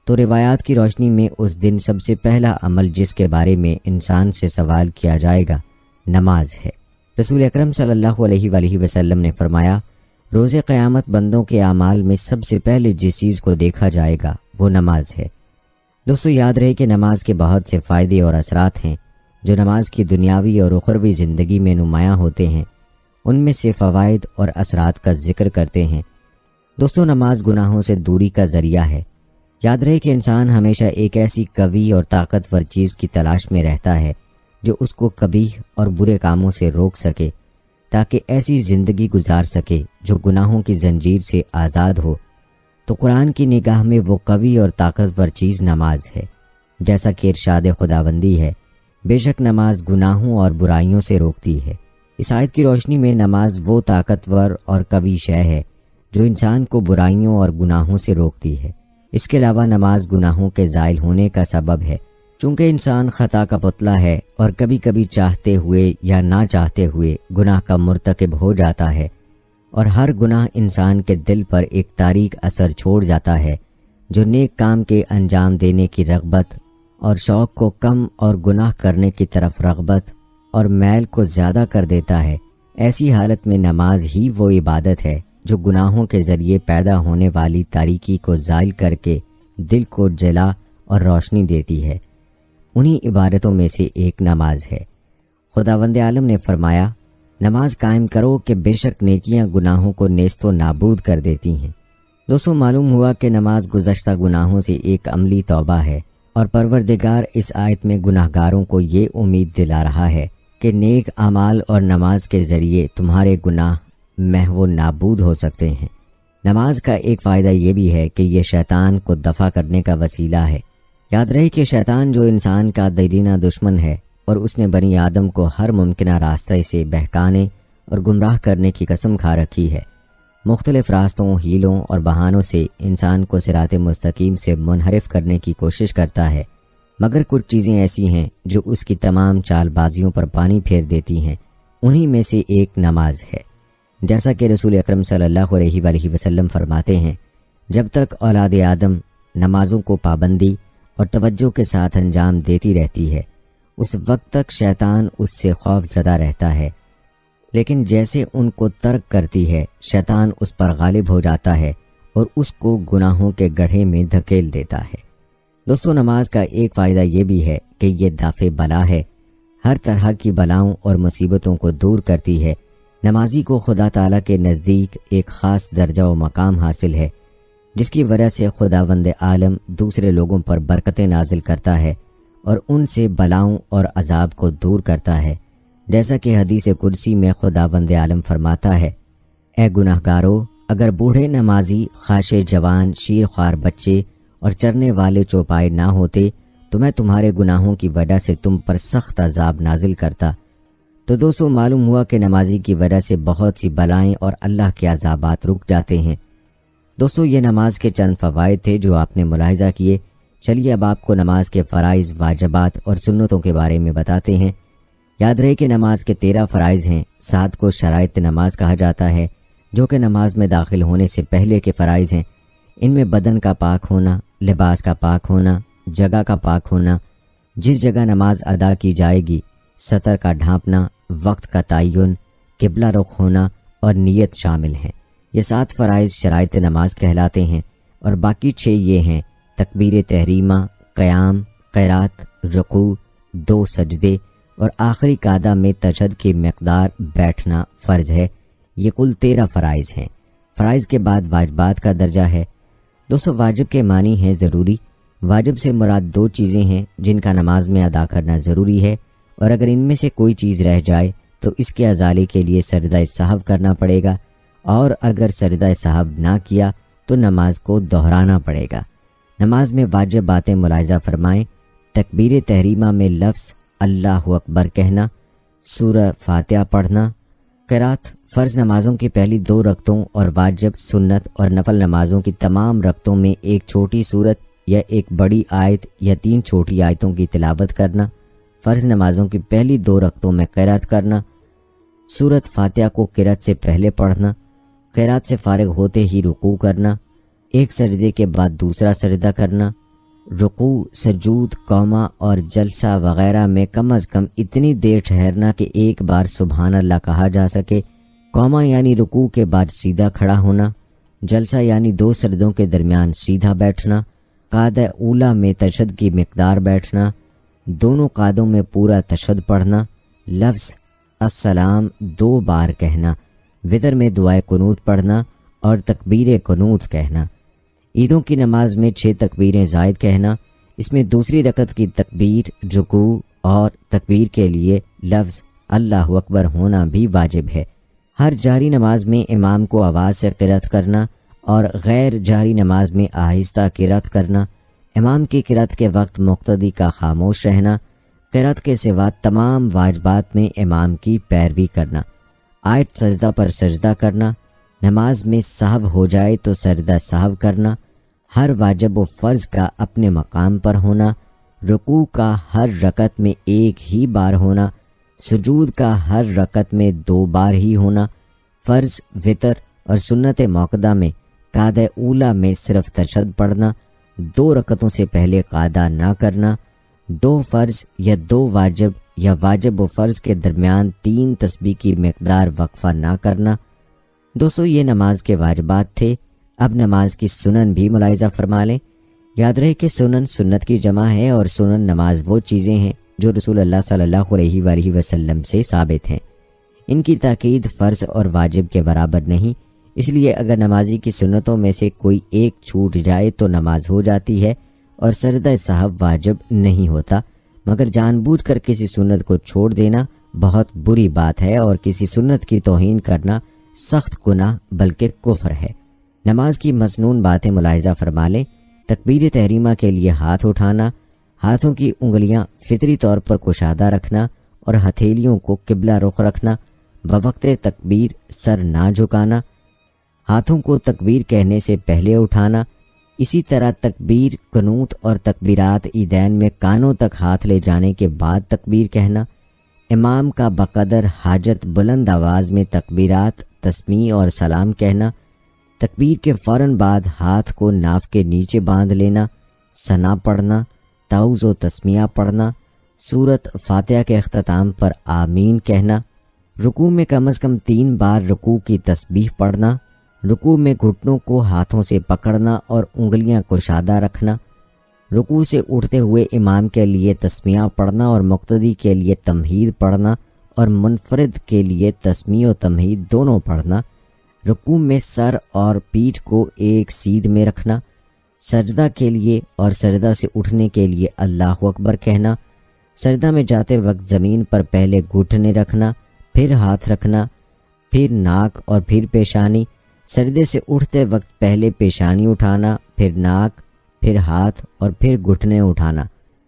تو روایات کی روشنی میں اس دن سب سے پہلا عمل جس کے بارے میں انسان سے سوال کیا جائے گا نماز ہے۔ رسول اکرم صلی اللہ علیہ وآلہ وسلم نے فرمایا، روز قیامت بندوں کے اعمال میں سب سے پہلے جس چیز کو دیکھا جائے گا وہ نماز ہے۔ دوستو یاد رہے کہ نماز کے بہت سے فائدے اور اثرات ہیں جو نماز کی دنیاوی اور اخروی زندگی میں نمایاں ہوتے ہیں۔ ان میں سے فوائد اور اثرات کا ذکر کرتے ہیں۔ دوستو نماز گناہوں سے دوری کا ذریعہ ہے۔ یاد رہے کہ انسان ہمیشہ ایک ایسی قوی اور طاقتور چیز کی تلاش میں رہتا ہے جو اس کو قبیح اور برے کاموں سے روک سکے تاکہ ایسی زندگی گزار سکے جو گناہوں کی زنجیر سے آزاد ہو۔ تو قرآن کی نگاہ میں وہ قوی اور طاقتور چیز نماز ہے، جیسا کہ ارشاد خداوندی ہے، بے شک نماز گناہوں اور برائیوں سے روکتی ہے۔ اس آیت کی روشنی میں نماز وہ طاقتور اور قوی شے ہے جو انسان کو برائیوں اور گناہوں سے روکتی ہے۔ اس کے علاوہ نماز گناہوں کے زائل ہونے کا سبب ہے، چونکہ انسان خطا کا پتلا ہے اور کبھی کبھی چاہتے ہوئے یا نہ چاہتے ہوئے گناہ کا مرتکب ہو جاتا ہے، اور ہر گناہ انسان کے دل پر ایک تاریک اثر چھوڑ جاتا ہے جو نیک کام کے انجام دینے کی رغبت اور شوق کو کم اور گناہ کرنے کی طرف رغبت اور میل کو زیادہ کر دیتا ہے۔ ایسی حالت میں نماز ہی وہ عبادت ہے جو گناہوں کے ذریعے پیدا ہونے والی تاریکی کو زائل کر کے دل کو جلا اور روشنی دیتی ہے۔ انہی عبادتوں میں سے ایک نماز ہے۔ خداوند عالم نے فرمایا، نماز قائم کرو کہ بے شک نیکیاں گناہوں کو نیست و نابود کر دیتی ہیں۔ دوستو معلوم ہوا کہ نماز گزشتہ گناہوں سے ایک عملی توبہ ہے، اور پروردگار اس آیت میں گناہ گاروں کو یہ امید دلا رہا ہے کہ نیک اعمال اور نماز کے ذریعے تمہارے گناہ محو و نابود ہو سکتے ہیں۔ نماز کا ایک فائدہ یہ بھی ہے کہ یہ شیطان کو دفع کرنے کا وسیلہ ہے۔ یاد رہے کہ شیطان جو انسان کا دیرینہ دشمن ہے اور اس نے بنی آدم کو ہر ممکنہ راستے سے بہکانے اور گمراہ کرنے کی قسم کھا رکھی ہے۔ مختلف راستوں، ہیلوں اور بہانوں سے انسان کو صراط مستقیم سے منحرف کرنے کی کوشش کرتا ہے، مگر کچھ چیزیں ایسی ہیں جو اس کی تمام چال بازیوں پر پانی پھیر دیتی ہیں۔ انہی میں سے ایک نماز ہے، جیسا کہ رسول اکرم صلی اللہ علیہ وآلہ وسلم فرماتے ہیں، جب تک اولاد آدم نمازوں کو پابندی اور توجہ کے ساتھ انجام دیتی رہتی ہے، اس وقت تک شیطان اس سے خوف زدہ رہتا ہے، لیکن جیسے ان کو ترک کرتی ہے، شیطان اس پر غالب ہو جاتا ہے اور اس کو گناہوں کے گڑھے میں دھکیل دیتا ہے۔ دوستو نماز کا ایک فائدہ یہ بھی ہے کہ یہ دافع بلا ہے، ہر طرح کی بلاؤں اور مصیبتوں کو دور کرتی ہے۔ نمازی کو خدا تعالیٰ کے نزدیک ایک خاص درجہ و مقام حاصل ہے، جس کی وجہ سے خداوند عالم دوسرے لوگوں پر برکتیں نازل کرتا ہے اور ان سے بلاؤں اور عذاب کو دور کرتا ہے، جیسا کہ حدیث قدسی میں خداوند عالم فرماتا ہے، اے گناہ گارو، اگر بوڑھے نمازی، خاشے جوان، شیر خوار بچے اور چرنے والے چوپائے نہ ہوتے تو میں تمہارے گناہوں کی وجہ سے تم پر سخت عذاب نازل کرتا۔ تو دوستو معلوم ہوا کہ نمازی کی وجہ سے بہت سی بلائیں اور اللہ کے عذابات رک جاتے ہیں۔ دوستو یہ نماز کے چند فوائد تھے جو آپ نے ملاحظہ کیے۔ چلیے اب آپ کو نماز کے فرائض، واجبات اور سنتوں کے بارے میں بتاتے ہیں۔ یاد رہے کہ نماز کے تیرہ فرائض ہیں، سات کو شرائط نماز کہا جاتا ہے، جو کہ نماز میں داخل ہونے سے پہلے کے فرائض ہیں۔ ان میں بدن کا پاک ہونا، لباس کا پاک ہونا، جگہ کا پاک ہونا، جس جگہ نماز ادا کی جائے گی، سطر کا ڈھانپنا، وقت کا تعین، قبلہ رخ ہونا اور نیت شامل ہیں۔ یہ سات فرائض شرائط نماز کہلاتے ہیں، اور باقی چھ یہ ہیں: تکبیر تحریمہ، قیام، قرات، رکوع، دو سجدے اور آخری قعدہ میں تشہد کی مقدار بیٹھنا فرض ہے۔ یہ کل تیرہ فرائض ہیں۔ فرائض کے بعد واجبات کا درجہ ہے۔ دوستو واجب کے معنی ہیں ضروری۔ واجب سے مراد دو چیزیں ہیں جن کا نماز میں ادا کرنا ضروری ہے، اور اگر ان میں سے کوئی چیز رہ جائے تو اس کے ازالے کے لیے سجدہ سہو کرنا پڑے گا، اور اگر سجدہ سہو نہ کیا تو نماز کو دہرانا پڑے گا۔ نماز میں واجب باتیں ملاحظہ فرمائیں۔ تکبیر تحریمہ میں لفظ اللہ اکبر کہنا، سورہ فاتحہ پڑھنا، قرات فرض نمازوں کی پہلی دو رکعتوں اور واجب، سنت اور نفل نمازوں کی تمام رکعتوں میں ایک چھوٹی سورت یا ایک بڑی آیت یا تین چھوٹی آیتوں کی تلاوت کرنا، فرض نمازوں کی پہلی دو رکعتوں میں قرات کرنا، سورت فاتحہ کو قرات سے پہلے پڑھنا، قرات سے فارغ ہوتے ہی رکوع کرنا، ایک سجدے کے بعد دوسرا سجدہ کرنا، رکوع، سجود، قوما اور جلسہ وغیرہ میں کم از کم اتنی دیر ٹھہرنا کہ ایک بار سبحان اللہ کہا جا سکے، قوما یعنی رکوع کے بعد سیدھا کھڑا ہونا، جلسہ یعنی دو سجدوں کے درمیان سیدھا بیٹھنا، قعدہ اولا میں تشہد کی مقدار بیٹھنا، دونوں قعدوں میں پورا تشہد پڑھنا، لفظ السلام دو بار کہنا، وتر میں دعائے قنوت پڑھنا اور تکبیر قنوت کہنا، عیدوں کی نماز میں چھ تکبیریں زائد کہنا، اس میں دوسری رکعت کی تکبیر، رکوع اور تکبیر کے لیے لفظ اللہ اکبر ہونا بھی واجب ہے۔ ہر جاری نماز میں امام کو آواز سے قرات کرنا اور غیر جاری نماز میں آہستہ قرات کرنا، امام کی قرات کے وقت مقتدی کا خاموش رہنا، قرات کے سوا تمام واجبات میں امام کی پیروی کرنا، آیت سجدہ پر سجدہ کرنا، نماز میں سہو ہو جائے تو سجدہ سہو کرنا، ہر واجب و فرض کا اپنے مقام پر ہونا، رکوع کا ہر رکعت میں ایک ہی بار ہونا، سجود کا ہر رکعت میں دو بار ہی ہونا، فرض، وتر اور سنت موقدہ میں قعدہ اولا میں صرف تشہد پڑھنا، دو رکعتوں سے پہلے قعدہ نہ کرنا، دو فرض یا دو واجب یا واجب و فرض کے درمیان تین تسبیح کی مقدار وقفہ نہ کرنا۔ دوستو یہ نماز کے واجبات تھے، اب نماز کی سنن بھی ملاحظہ فرما لیں۔ یاد رہے کہ سنن سنت کی جمع ہے اور سنن نماز وہ چیزیں ہیں جو رسول اللہ صلی اللہ علیہ وآلہ وسلم سے ثابت ہیں، ان کی تاکید فرض اور واجب کے برابر نہیں، اس لیے اگر نمازی کی سنتوں میں سے کوئی ایک چھوٹ جائے تو نماز ہو جاتی ہے اور سجدہ سہو واجب نہیں ہوتا، مگر جان بوجھ کر کسی سنت کو چھوڑ دینا بہت بری بات ہے اور کسی سنت کی توہین کرنا سخت گناہ بلکہ کفر ہے۔ نماز کی مسنون باتیں ملاحظہ فرما لیں۔ تکبیر تحریمہ کے لیے ہاتھ اٹھانا، ہاتھوں کی انگلیاں فطری طور پر کشادہ رکھنا اور ہتھیلیوں کو قبلہ رخ رکھنا، بوقت تکبیر سر نہ جھکانا، ہاتھوں کو تکبیر کہنے سے پہلے اٹھانا، اسی طرح تکبیر، قنوت اور تکبیرات عیدین میں کانوں تک ہاتھ لے جانے کے بعد تکبیر کہنا، امام کا بقدر حاجت بلند آواز میں تکبیرات، تسمیع اور سلام کہنا، تکبیر کے فوراً بعد ہاتھ کو ناف کے نیچے باندھ لینا، ثنا پڑھنا، تعوذ و تسمیہ پڑھنا، سورت فاتحہ کے اختتام پر آمین کہنا، رکوع میں کم از کم تین بار رکوع کی تسبیح پڑھنا، رکوع میں گھٹنوں کو ہاتھوں سے پکڑنا اور انگلیاں کشادہ رکھنا، رکوع سے اٹھتے ہوئے امام کے لیے تسمیہ پڑھنا اور مقتدی کے لیے تمہید پڑھنا اور منفرد کے لیے تسمیع و تمہید دونوں پڑھنا، رکوع میں سر اور پیٹھ کو ایک سیدھ میں رکھنا، سجدہ کے لیے اور سجدہ سے اٹھنے کے لیے اللہ اکبر کہنا، سجدہ میں جاتے وقت زمین پر پہلے گھٹنے رکھنا، پھر ہاتھ رکھنا، پھر ناک اور پھر پیشانی، سجدے سے اٹھتے وقت پہلے پیشانی اٹھانا، پھر ناک، پھر ہاتھ اور پھر گھٹنے اٹھانا،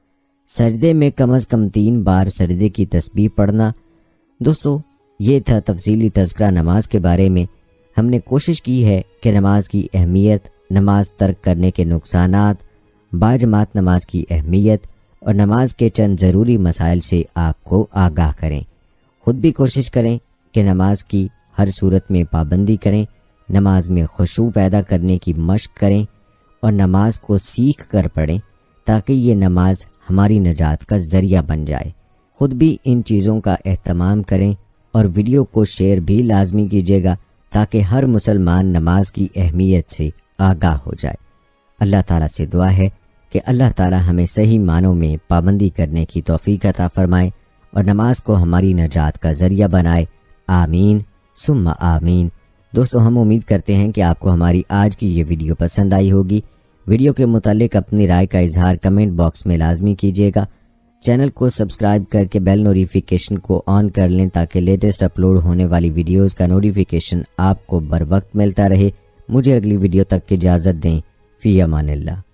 سجدے میں کم از کم تین بار سجدے کی تسبیح پڑھنا۔ دوستو یہ تھا تفصیلی تذکرہ نماز کے بارے میں۔ ہم نے کوشش کی ہے کہ نماز کی اہمیت، نماز ترک کرنے کے نقصانات، باجماعت نماز کی اہمیت اور نماز کے چند ضروری مسائل سے آپ کو آگاہ کریں۔ خود بھی کوشش کریں کہ نماز کی ہر صورت میں پابندی کریں، نماز میں خشوع پیدا کرنے کی مشق کریں اور نماز کو سیکھ کر پڑھیں تاکہ یہ نماز ہماری نجات کا ذریعہ بن جائے۔ خود بھی ان چیزوں کا اہتمام کریں اور ویڈیو کو شیئر بھی لازمی کیجیے گا تاکہ ہر مسلمان نماز کی اہمیت سے آگاہ ہو جائے۔ اللہ تعالیٰ سے دعا ہے کہ اللہ تعالیٰ ہمیں صحیح معنوں میں پابندی کرنے کی توفیق عطا فرمائے اور نماز کو ہماری نجات کا ذریعہ بنائے، آمین ثم آمین۔ دوستو ہم امید کرتے ہیں کہ آپ کو ہماری آج کی یہ ویڈیو پسند آئی ہوگی۔ ویڈیو کے متعلق اپنی رائے کا اظہار کمنٹ باکس میں لازمی کیجیے گا۔ چینل کو سبسکرائب کر کے بیل نوٹیفیکیشن کو آن کر لیں تاکہ لیٹسٹ اپلوڈ ہونے والی ویڈیوز کا نوٹیفیکیشن آپ کو بر وقت ملتا رہے۔ مجھے اگلی ویڈیو تک کی اجازت دیں، فی امان اللہ۔